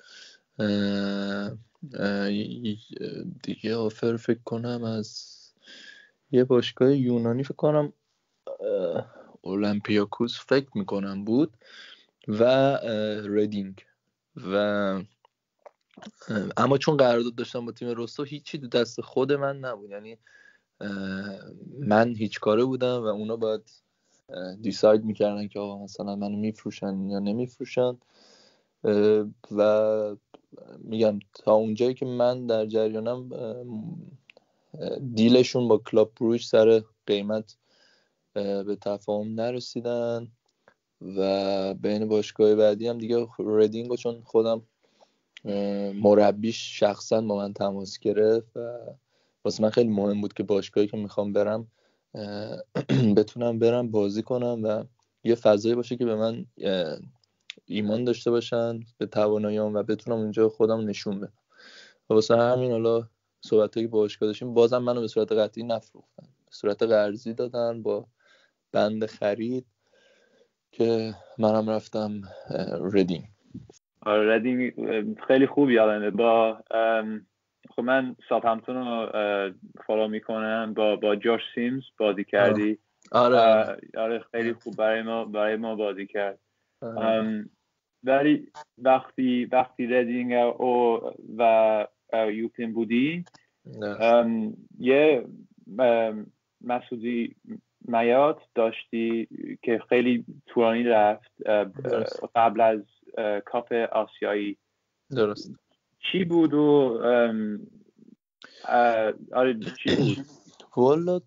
دیگه آفر فکر کنم از یه باشگاه یونانی فکر کنم اولمپیاکوس فکر میکنم بود و ردینگ. و اما چون قرارداد داشتم با تیم روستا هیچی تو دست خود من نبود، یعنی من هیچ کاره بودم و اونا باید دیساید میکردن که آقا مثلا منو میفروشن یا نمیفروشن. و میگم تا اونجایی که من در جریانم دیلشون با کلاب بروژ سر قیمت به تفاهم نرسیدن و بین باشگاه بعدی هم دیگه ردینگو چون خودم مربیش شخصا با من تماس گرفت و واسه من خیلی مهم بود که باشگاهی که میخوام برم بتونم برم بازی کنم و یه فضایی باشه که به من ایمان داشته باشن به تواناییام و بتونم اونجا خودم نشون بدم. و واسه همین حالا صحبتایی که باشگاه داشتیم بازم منو به صورت قطعی نفروختن، به صورت قرضی دادن با بند خرید که منم رفتم ردینگ. آره ردینگ خیلی خوب یادمه. با خب من ساوثهمپتون رو فالو میکنم، با جاش سیمز بازی کردی. آره خیلی خوب برای ما بازی کرد. ولی وقتی ردینگ و یوپین بودی یه مسعودی میات داشتی که خیلی طولانی رفت قبل از کاپ آسیایی. درست. چی بود و آره چی بود؟ والا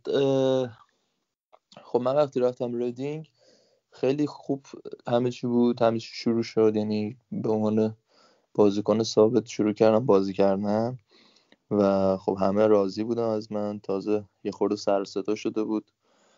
خب من وقتی رفتم ردینگ خیلی خوب همه چی بود، همه چی شروع شد، یعنی به عنوان بازیکن ثابت شروع کردم بازی کردن و خب همه راضی بودن از من، تازه یه خورده سر صدا شده بود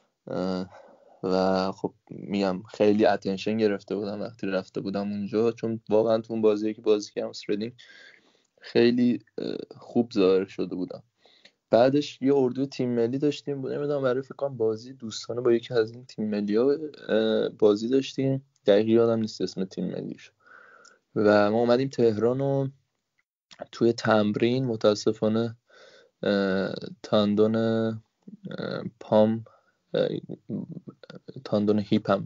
و خب میگم خیلی اتنشن گرفته بودم وقتی رفته بودم اونجا، چون واقعا تو اون بازی که بازی کردم ردینگ خیلی خوب ظاهر شده بودم. بعدش یه اردو تیم ملی داشتیم، نمیدونم برای فکر کنم بازی دوستانه با یکی از این تیم ملی‌ها بازی داشتیم، دقیق یادم نیست اسم تیم ملیش. و ما اومدیم تهران و توی تمرین متاسفانه تاندون تاندون هیپم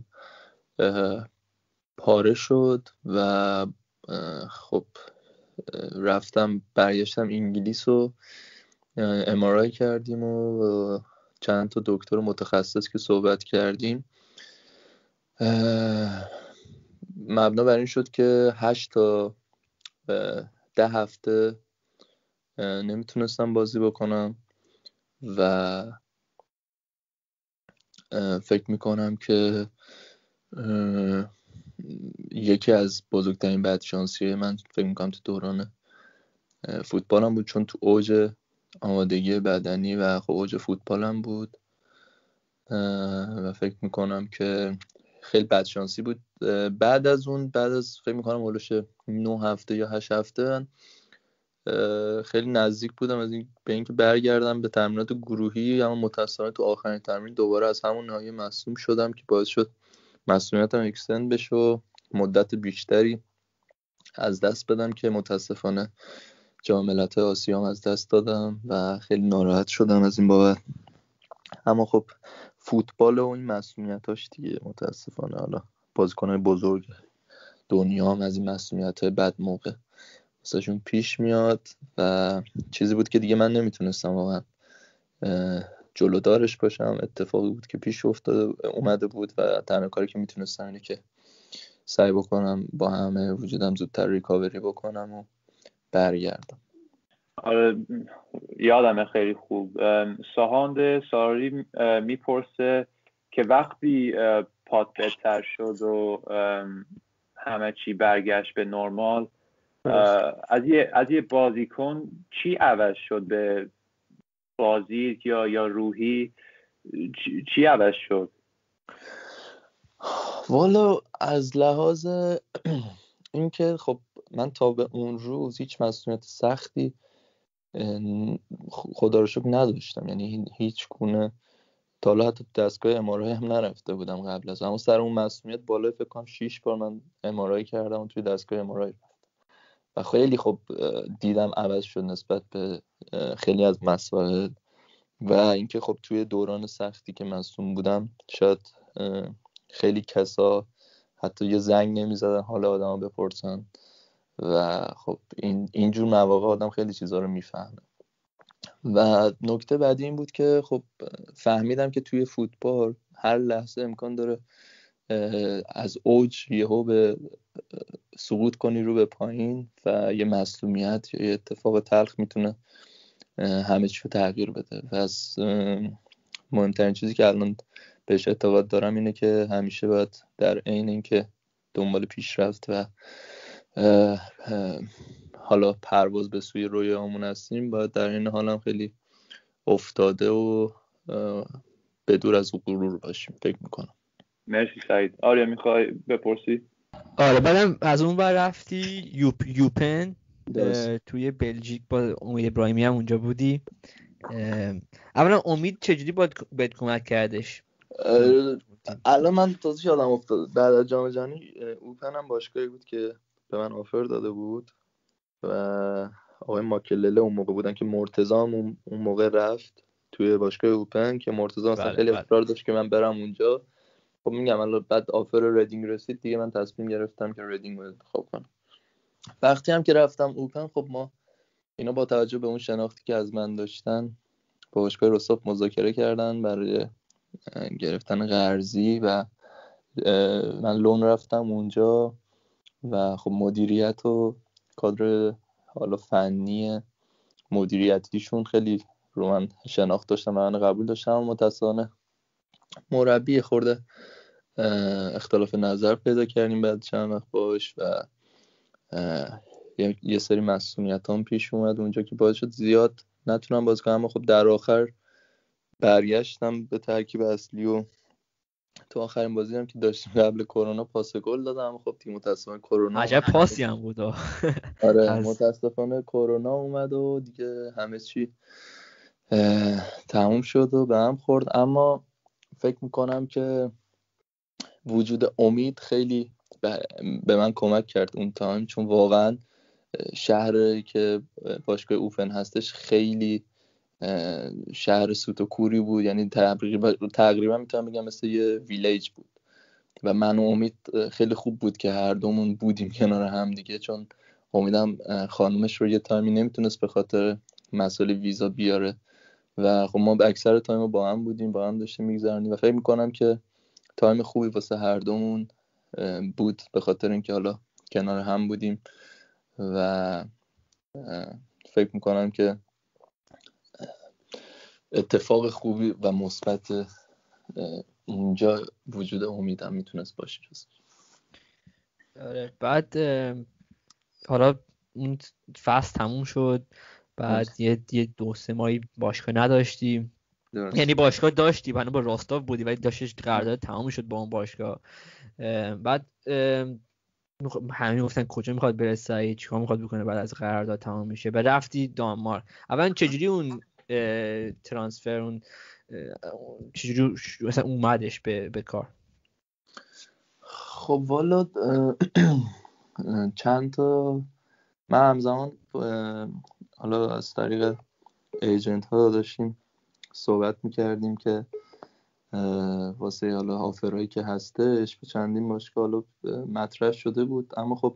پاره شد و خب رفتم برگشتم انگلیس و MRI کردیم و چند تا دکتر متخصص که صحبت کردیم مبنا بر این شد که 8 تا 10 هفته نمیتونستم بازی بکنم و فکر میکنم که یکی از بزرگترین بدشانسی من فکر میکنم تو دوران فوتبالم بود، چون تو اوج آمادگی بدنی و خب اوج فوتبالم بود و فکر میکنم که خیلی بدشانسی بود. بعد از فکر میکنم اولش 9 هفته یا 8 هفته خیلی نزدیک بودم از به اینکه برگردم به تمرینات گروهی، اما متأسفانه تو آخرین تمرین دوباره از همون ناحیه مصدوم شدم که باعث شد مسئولیتم اکستند بشه و مدت بیشتری از دست بدم که متاسفانه جام ملت‌های آسیا هم از دست دادم و خیلی ناراحت شدم از این بابت. اما خب فوتبال و این مسئولیتاش دیگه متاسفانه حالا بازیکن‌های بزرگ دنیا هم از این مسئولیت‌های بد موقع واسهشون پیش میاد و چیزی بود که دیگه من نمیتونستم واقعا جلودارش باشم. اتفاقی بود که پیش اومده بود و تنها کاری که میتونستم اینه که سعی بکنم با همه وجودم زودتر ریکاوری بکنم و برگردم. آره یادمه خیلی خوب. ساهاند ساراری میپرسه که وقتی پات بهتر شد و همه چی برگشت به نرمال، از یه بازیکن چی عوض شد به بازی یا روحی؟ چی عوض شد؟ والا از لحاظ اینکه خب من تا به اون روز هیچ مسئولیت سختی خدا رو شکر نداشتم، یعنی هیچ گونه تا حالا حتی دستگاه ام‌آرآی هم نرفته بودم قبل از اما سر اون مسئولیت بالای فکر کنم 6 بار من ام‌آرآی کردم و توی دستگاه ام‌آرآی و خیلی خب دیدم عوض شد نسبت به خیلی از مسائل و اینکه خب توی دوران سختی که مصدوم بودم شاید خیلی کسا حتی یه زنگ نمیزدن حال آدمو بپرسن و خب اینجور مواقع آدم خیلی چیزا رو میفهمه. و نکته بعدی این بود که خب فهمیدم که توی فوتبال هر لحظه امکان داره از اوج یهو به سقوط کنی رو به پایین و یه مصدومیت یا یه اتفاق تلخ میتونه همه چی رو تغییر بده و از مهمترین چیزی که الان بهش اعتقاد دارم اینه که همیشه باید در عین اینکه دنبال پیشرفت و حالا پرواز به سوی رویاهامون هستیم باید در این حال هم خیلی افتاده و بدور از غرور باشیم فکر میکنم. مرسی سعید. آریا میخوای بپرسی؟ آره بعدم از اون ور رفتی یوپن توی بلژیک با امید ابراهیمی هم اونجا بودی. اولا امید چجوری بهت کمک کردش؟ الان من تازه یادم افتاد بعد از جام جهانی اوپن هم باشگاهی بود که به من آفر داده بود و آقای ماکلله اون موقع بودن که مرتضی هم اون موقع رفت توی باشگاه اوپن که مرتضی مثلا خیلی اصرار داشت که من برم اونجا. خب میگم الان بعد آفر ردینگ رسید دیگه من تصمیم گرفتم که ردینگ رو انتخاب کنم. وقتی هم که رفتم اوپن خب ما اینا با توجه به اون شناختی که از من داشتن با باشگاه رستاف مذاکره کردن برای گرفتن قرضی و من لون رفتم اونجا و خب مدیریت و کادر حالا فنی مدیریتیشون خیلی رو من شناخت داشتم و من قبول داشتم و متأسفانه مربی خورده اختلاف نظر پیدا کردیم بعد چند وقت باش و یه سری مسئولیت هم پیش اومد اونجا که باعث شد زیاد نتونم بازی کنم اما خب در آخر برگشتم به ترکیب اصلی و تو آخرین بازی هم که داشتیم قبل کرونا پاس گل دادم. خب تیم متأسفانه کرونا عجب پاسی هم بود. آره متأسفانه کرونا اومد و دیگه همه چی تموم شد و به هم خورد. اما فکر میکنم که وجود امید خیلی به من کمک کرد اون تایم، چون واقعا شهری که باشگاه اوپن هستش خیلی شهر سوت و کوری بود، یعنی تقریبا میتونم بگم مثل یه ویلیج بود و من و امید خیلی خوب بود که هر دومون بودیم کنار هم دیگه، چون امیدم خانومش رو یه تایمی نمیتونست به خاطر مسئله ویزا بیاره و خب ما اکثر تایم با هم بودیم، با هم داشتیم میگذرونیم و فکر میکنم که تایم خوبی واسه هر دومون بود به خاطر اینکه حالا کنار هم بودیم و فکر میکنم که اتفاق خوبی و مثبت اونجا وجود امیدم میتونست باشه. آره بعد حالا اون فصل تموم شد بعد یه 2-3 ماهی باشگاه نداشتیم، یعنی باشگاه داشتی بعد با راستاف بودی ولی داشتش قرارداد تمام شد با اون باشگاه. بعد همین گفتن کجا میخواد بره سعید، چیکار میخواد بکنه بعد از قرارداد تمام میشه. بعد رفتی دانمارک. اولا چجوری اون ترانسفر اون چجوری مثلا اومدش به کار؟ خب والا چند تا من همزمان حالا از طریق ایجنت ها داشتیم صحبت میکردیم که واسه حالا آفرایی که هستش به چندین باشگاه حالا مطرح شده بود، اما خب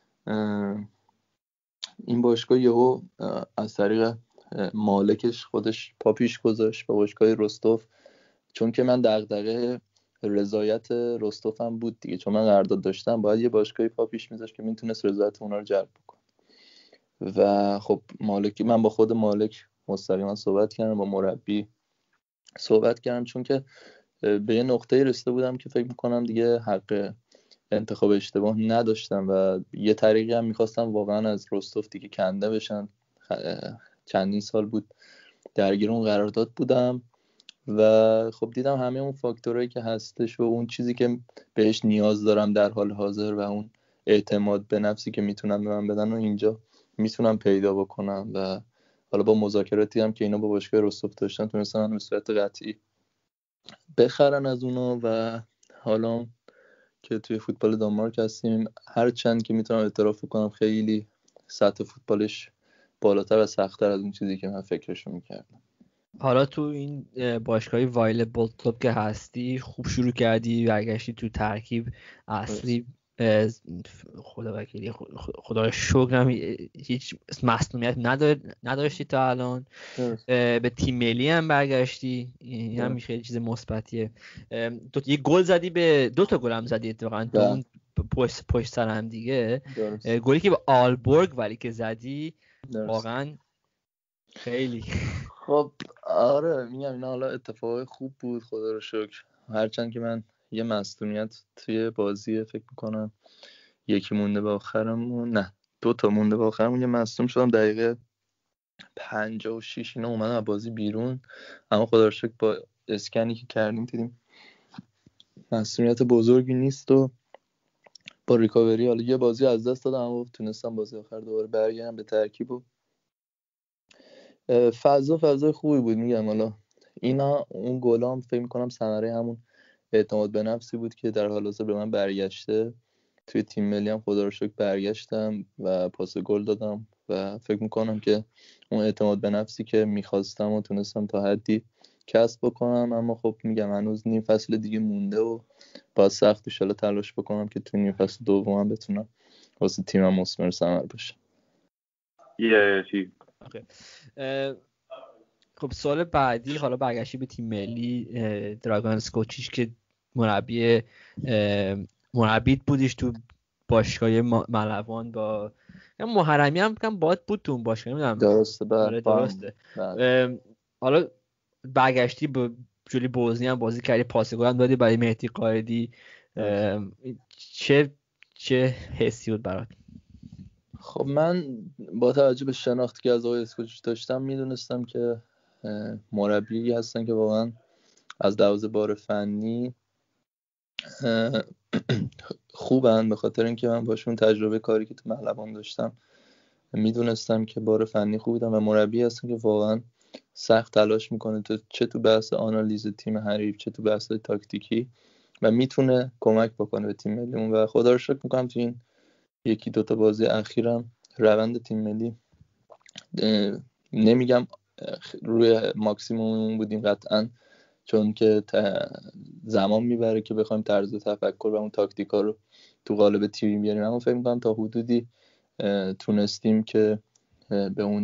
این باشگاه یهو از طریق مالکش خودش پا پیش گذاشت به باشگاه رستوف، چون که من دغدغه رضایت رستوف هم بود دیگه، چون من قرارداد داشتم باید یه باشگاهی پا پیش میذاشت که میتونست رضایت اونا رو جلب بکنه و خب مالکی من با خود مالک مستقیما صحبت کردم، با مربی صحبت کردم، چون که به یه نقطه رسیده بودم که فکر میکنم دیگه حق انتخاب اشتباه نداشتم و یه طریقی هم میخواستم واقعا از رستوف دیگه کنده بشن. چندین سال بود درگیر اون قرارداد بودم و خب دیدم همه اون فاکتورایی که هستش و اون چیزی که بهش نیاز دارم در حال حاضر و اون اعتماد به نفسی که میتونم به من بدن و اینجا میتونم پیدا بکنم و حالا با مذاکراتی هم که اینا با باشگاه رستوف داشتن تونستن به صورت قطعی بخرن از اونا و حالا که توی فوتبال دانمارک هستیم هر چند که میتونم اعتراف کنم خیلی سطح فوتبالش بالاتر و سخت‌تر از اون چیزی که من فکرشو میکردم. حالا تو این باشگاهی وایل بولت که هستی خوب شروع کردی، برگشتی تو ترکیب اصلی، خدا وکیلی خدا رو شکرم هیچ مسئولیت نداشتی تا الان. به تیم ملی هم برگشتی، این هم خیلی چیز مثبتیه. یه گل زدی، به 2 تا گل هم زدی اتفاقا تو اون پشت سر هم دیگه. گلی که به آلبورگ ولی که زدی واقعا خیلی خب آره میگم اینا حالا اتفاق خوب بود خدا رو شکر. هرچند که من یه مصدومیت توی بازی فکر میکنم یکی مونده به آخرمون، نه 2 تا مونده به آخرمون، یه مصدوم شدم دقیقه 56 اینا اومدم از بازی بیرون، اما خدا رو شکر با اسکنی که کردیم دیدیم مصدومیت بزرگی نیست و با ریکاوری حالا یه بازی از دست دادم اما تونستم بازی آخر دوباره برگردم به ترکیب و فضای خوبی بود. میگم حالا اینا اون گلام فکر میکنم ثمره همون اعتماد به نفسی بود که در حال حاضر به من برگشته. توی تیم ملی هم خدا رو شکر برگشتم و پاس گل دادم و فکر میکنم که اون اعتماد به نفسی که میخواستم و تونستم تا حدی کسب بکنم. اما خب میگم هنوز نیم فصل دیگه مونده و باید سخت انشالله تلاش بکنم که توی نیم فصل دوم بتونم واسه تیمم مثمر ثمر باشم. خب سال بعدی حالا برگشتی به تیم ملی دراگان اسکوچیش که مربیت بودیش تو باشگاه ملوان، با محرمی هم کم باد بود تو اون باشگاه، نمیدونم درسته. حالا برگشتی به جولی بوزنی هم بازی کردی، پاس گل هم دادی برای مهدی قائدی. چه حسی بود برات؟ خب من با توجه به شناختی که از آقای اسکوچیچ داشتم میدونستم که مربی هستن که واقعا از لحاظ بار فنی خوبن، به خاطر اینکه من باشون تجربه کاری که تو ملوان داشتم میدونستم که بار فنی خوبی دارن و مربی هستن که واقعا سخت تلاش میکنه چه تو بحث آنالیز تیم حریف چه تو بحث تاکتیکی و میتونه کمک بکنه به تیم ملیمون و خدا رو شکر میکنم تو این 1-2 تا بازی اخیرم روند تیم ملی نمیگم روی ماکسیموم بودیم قطعا، چون که زمان میبره که بخوایم طرز تفکر و اون تاکتیکا رو تو قالب تیم بیاریم، اما فکر میکنم تا حدودی تونستیم که به اون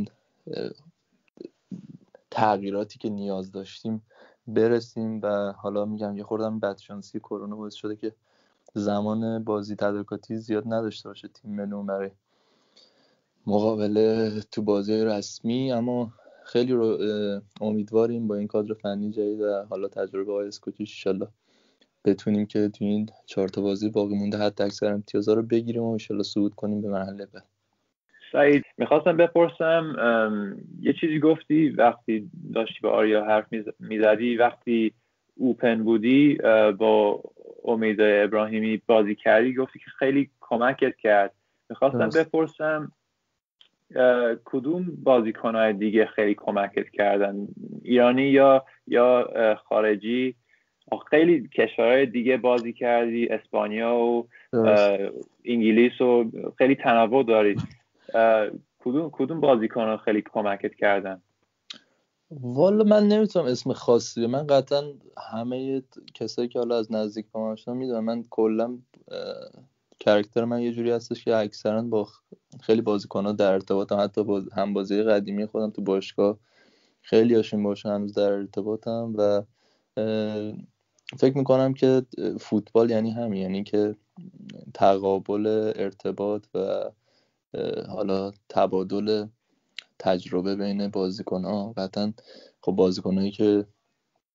تغییراتی که نیاز داشتیم برسیم و حالا میگم یه خوردم بدشانسی کرونا باعث شده که زمان بازی تدارکاتی زیاد نداشته باشه تیم ملیمون برای مقابله تو بازی رسمی، اما خیلی امیدواریم با این کادر فنی جدید و حالا تجربه آقای اسکوچیچ ان شاءالله بتونیم که تو این 4 تا بازی باقی مونده حد اکثر امتیازها رو بگیریم و ان شاءالله صعود کنیم به مرحله بعد. سعید میخواستم بپرسم یه چیزی گفتی وقتی داشتی با آریا حرف میزدی، وقتی اوپن بودی با امید ابراهیمی بازی کردی، گفتی که خیلی کمکت کرد. میخواستم بپرسم کدوم بازیکن‌های دیگه خیلی کمکت کردن، ایرانی یا خارجی؟ خیلی کشورهای دیگه بازی کردی، اسپانیا و انگلیس و خیلی تنوع داری. کدوم بازیکن‌ها خیلی کمکت کردن؟ والا من نمیتونم اسم خاصی، من قطعا همه کسایی که حالا از نزدیک با من آشنا میدونم، من کلا کاراکتر من یه جوری هستش که اکثرا با خیلی بازیکن‌ها در ارتباطم، حتی با هم بازی قدیمی خودم تو باشگاه خیلی هاشون باشن هنوز در ارتباطم و فکر میکنم که فوتبال یعنی همین، یعنی که تقابل ارتباط و حالا تبادل تجربه بین بازیکن‌ها. قطعا خب بازیکنایی که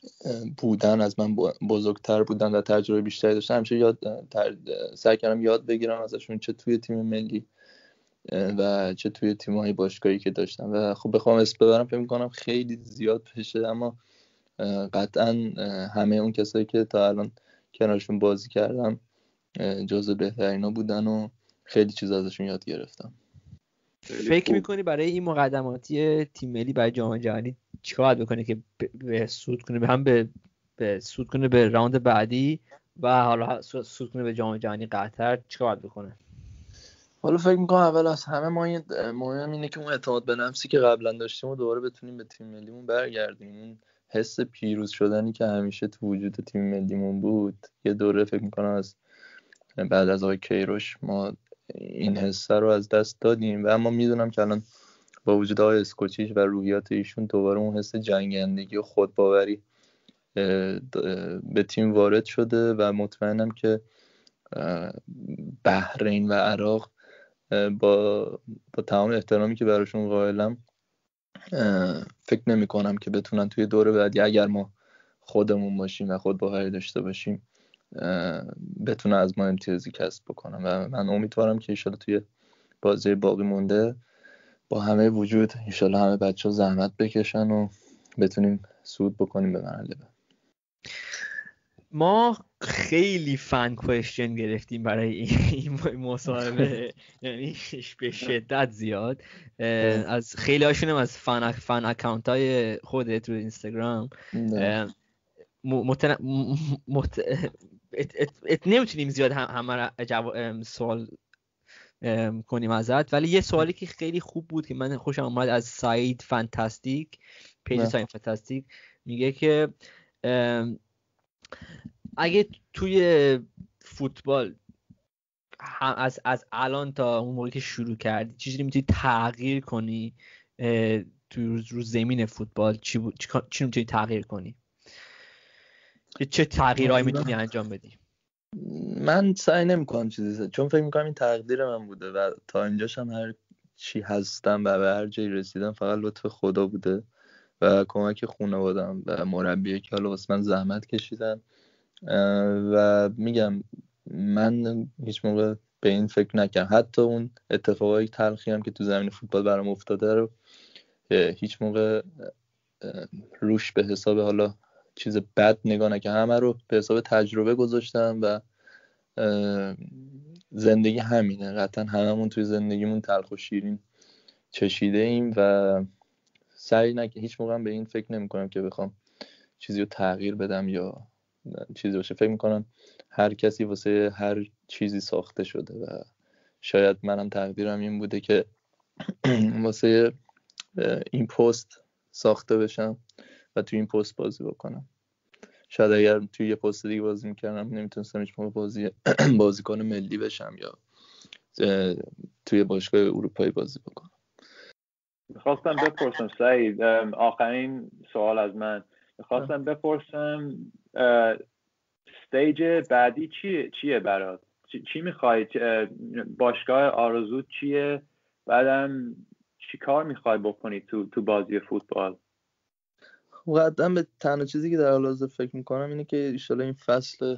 بودن، از من بزرگتر بودن و تجربه بیشتری داشتن، همیشه سعی کردم یاد بگیرم ازشون، چه توی تیم ملی و چه توی تیم‌های باشگاهی که داشتم. و خب بخوام اسم ببرم فکر می‌کنم خیلی زیاد بشه، اما قطعا همه اون کسایی که تا الان کنارشون بازی کردم جزو بهترینا بودن و خیلی چیز ازشون یاد گرفتم. فکر میکنی برای این مقدماتی تیم ملی برای جام جهانی چیکار بکنه که به سود کنه، هم به سود کنه به راوند بعدی و حالا سود کنه به جام جهانی قطر؟ چیکار بکنه؟ حالا فکر میکنم اول از همه مهم اینه که اون اعتماد به نفسی که قبلا داشتیم و دوباره بتونیم به تیم ملیمون برگردیم. اون حس پیروز شدنی که همیشه تو وجود تیم ملیمون بود، یه دوره فکر میکنم از بعد از آقای کیروش ما این حس رو از دست دادیم و اما میدونم که الان با وجود آقای اسکوچیچ و روحیات ایشون دوباره اون حس جنگندگی و خودباوری به تیم وارد شده و مطمئنم که بحرین و عراق با تمام احترامی که براشون قائلم فکر نمی کنم که بتونن توی دوره بعدی، اگر ما خودمون باشیم و خودباوری داشته باشیم، بتونن از ما امتیازی کسب بکنن. و من امیدوارم که انشالله توی بازی باقی مونده با همه وجود انشالله همه بچه ها زحمت بکشن و بتونیم صعود بکنیم به مرحله بعد. ما خیلی فن کوئسچن گرفتیم برای این مصاحبه، یعنی به شدت زیاد. از خیلی هاشون هم از فن اکانت های خودت رو اینستاگرام نمیتونیم زیاد همه سوال کنیم ازت، ولی یه سوالی که خیلی خوب بود که من خوشم اومد از سعید فانتاستیک، پیج سعید فانتاستیک، میگه که اگه توی فوتبال از الان تا اون موقعی که شروع کردی چیزی میتونی تغییر کنی تو رو زمین فوتبال، چی میتونی تغییر کنی؟ چه تغییرهایی میتونی انجام بدی؟ من سعی نمی‌کنم چیزی، چون فکر می‌کنم این تقدیر من بوده و تا اینجاش هم هر چی هستم و به هر جایی رسیدم فقط لطف خدا بوده و کمک خانواده‌ام و مربی که حالا واسه من زحمت کشیدن. و میگم من هیچ موقع به این فکر نکردم، حتی اون اتفاقای تلخی هم که تو زمین فوتبال برام افتاده رو هیچ موقع روش به حساب حالا چیز بد نگاه نکردم، همه رو به حساب تجربه گذاشتم و زندگی همینه، قطعا هممون توی زندگیمون تلخ و شیرین چشیده ایم و سعی هیچ موقع به این فکر نمی‌کنم که بخوام چیزی رو تغییر بدم یا چیزی باشه. فکر می‌کنم هر کسی واسه هر چیزی ساخته شده و شاید منم تقدیرم این بوده که واسه این پست ساخته بشم و توی این پست بازی بکنم. شاید اگر توی یه پست دیگه بازی می‌کردم نمیتونستم هیچ موقع بازیکن ملی بشم یا توی باشگاه اروپایی بازی بکنم. میخواستم بپرسم سعید، آخرین سوال از من، میخواستم بپرسم استیج بعدی چیه برات؟ چی میخوای؟ باشگاه آرزوت چیه؟ بعدم چی کار میخوای بکنی تو بازی فوتبال؟ قطعا به تنها چیزی که در حال حاضر فکر میکنم اینه که انشالله این فصل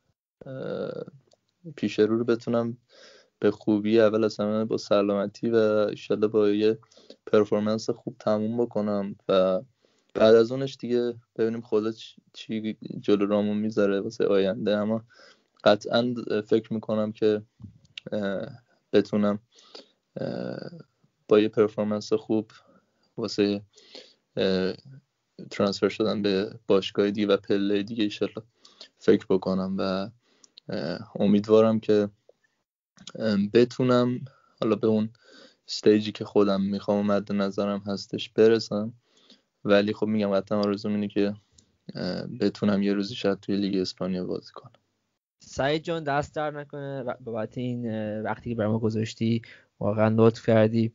پیش رو بتونم به خوبی اول از همه با سلامتی و انشالله با یه پرفورمنس خوب تموم بکنم و بعد از اونش دیگه ببینیم خدا چی جلو رامون میذاره واسه آینده. اما قطعا فکر میکنم که بتونم با یه پرفورمنس خوب واسه ترانسفر شدن به باشگاه دیگه و پله دیگه انشالله فکر بکنم و امیدوارم که بتونم حالا به اون استیجی که خودم میخوام و مد نظرم هستش برسم. ولی خب میگم قطعا آرزوم اینه که بتونم یه روزی شاید توی لیگ اسپانیا بازی کنم. سعید جان دست در نکنه بابت این وقتی که برای ما گذاشتی، واقعا لطف کردی.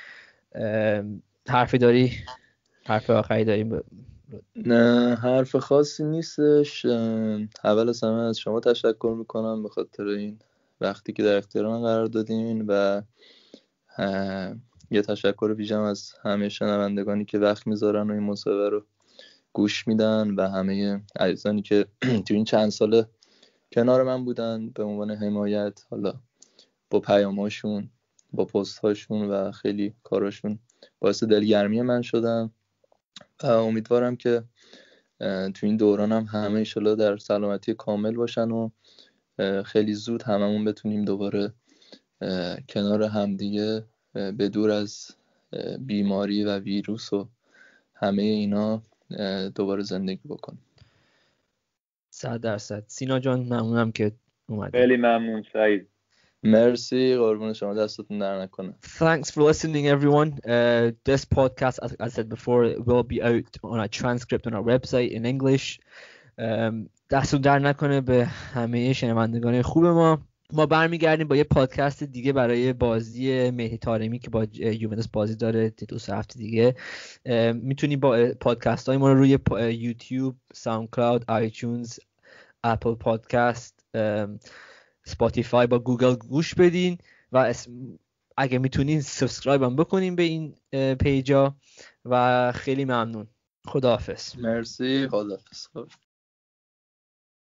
حرفی داری؟ حرف آخری داریم؟ نه حرف خاصی نیستش. اول از همه از شما تشکر میکنم به خاطر این وقتی که در اختیار من قرار دادین و یه تشکر ویژه‌ام از همه شنوندگانی که وقت میذارن و این مصاحبه رو گوش میدن و همه عزیزانی که تو این چند سال کنار من بودن به عنوان حمایت، حالا با پیام‌هاشون، با پست‌هاشون و خیلی کاراشون باعث دلگرمی من شدن و امیدوارم که تو این دوران هم همه ایشالا در سلامتی کامل باشن و خیلی زود هممون بتونیم دوباره کنار همدیگه به دور از بیماری و ویروس و همه اینا دوباره زندگی بکنیم. 100%. سینا جان ممنونم که اومدی. خیلی ممنون سعید. مرسی، قربون شما، دستتون در نکنه. Thanks for listening, everyone. This podcast, as I said before, will be out on a transcript on our website in English. دستتون در نکنه به همه شنوندگان خوب ما برمیگردیم با یه پادکست دیگه برای بازی مهدی طارمی که با یوونتوس بازی داره 2 هفته دیگه. میتونی با پادکست های ما رو روی یوتیوب، ساوند کلاود، آیتیونز، اپل پادکست، اسپاتیفای با گوگل گوش بدین و اگه میتونین سابسکرایب هم بکنین به این پیجا و خیلی ممنون. خداحافظ. مرسی، خداحافظ.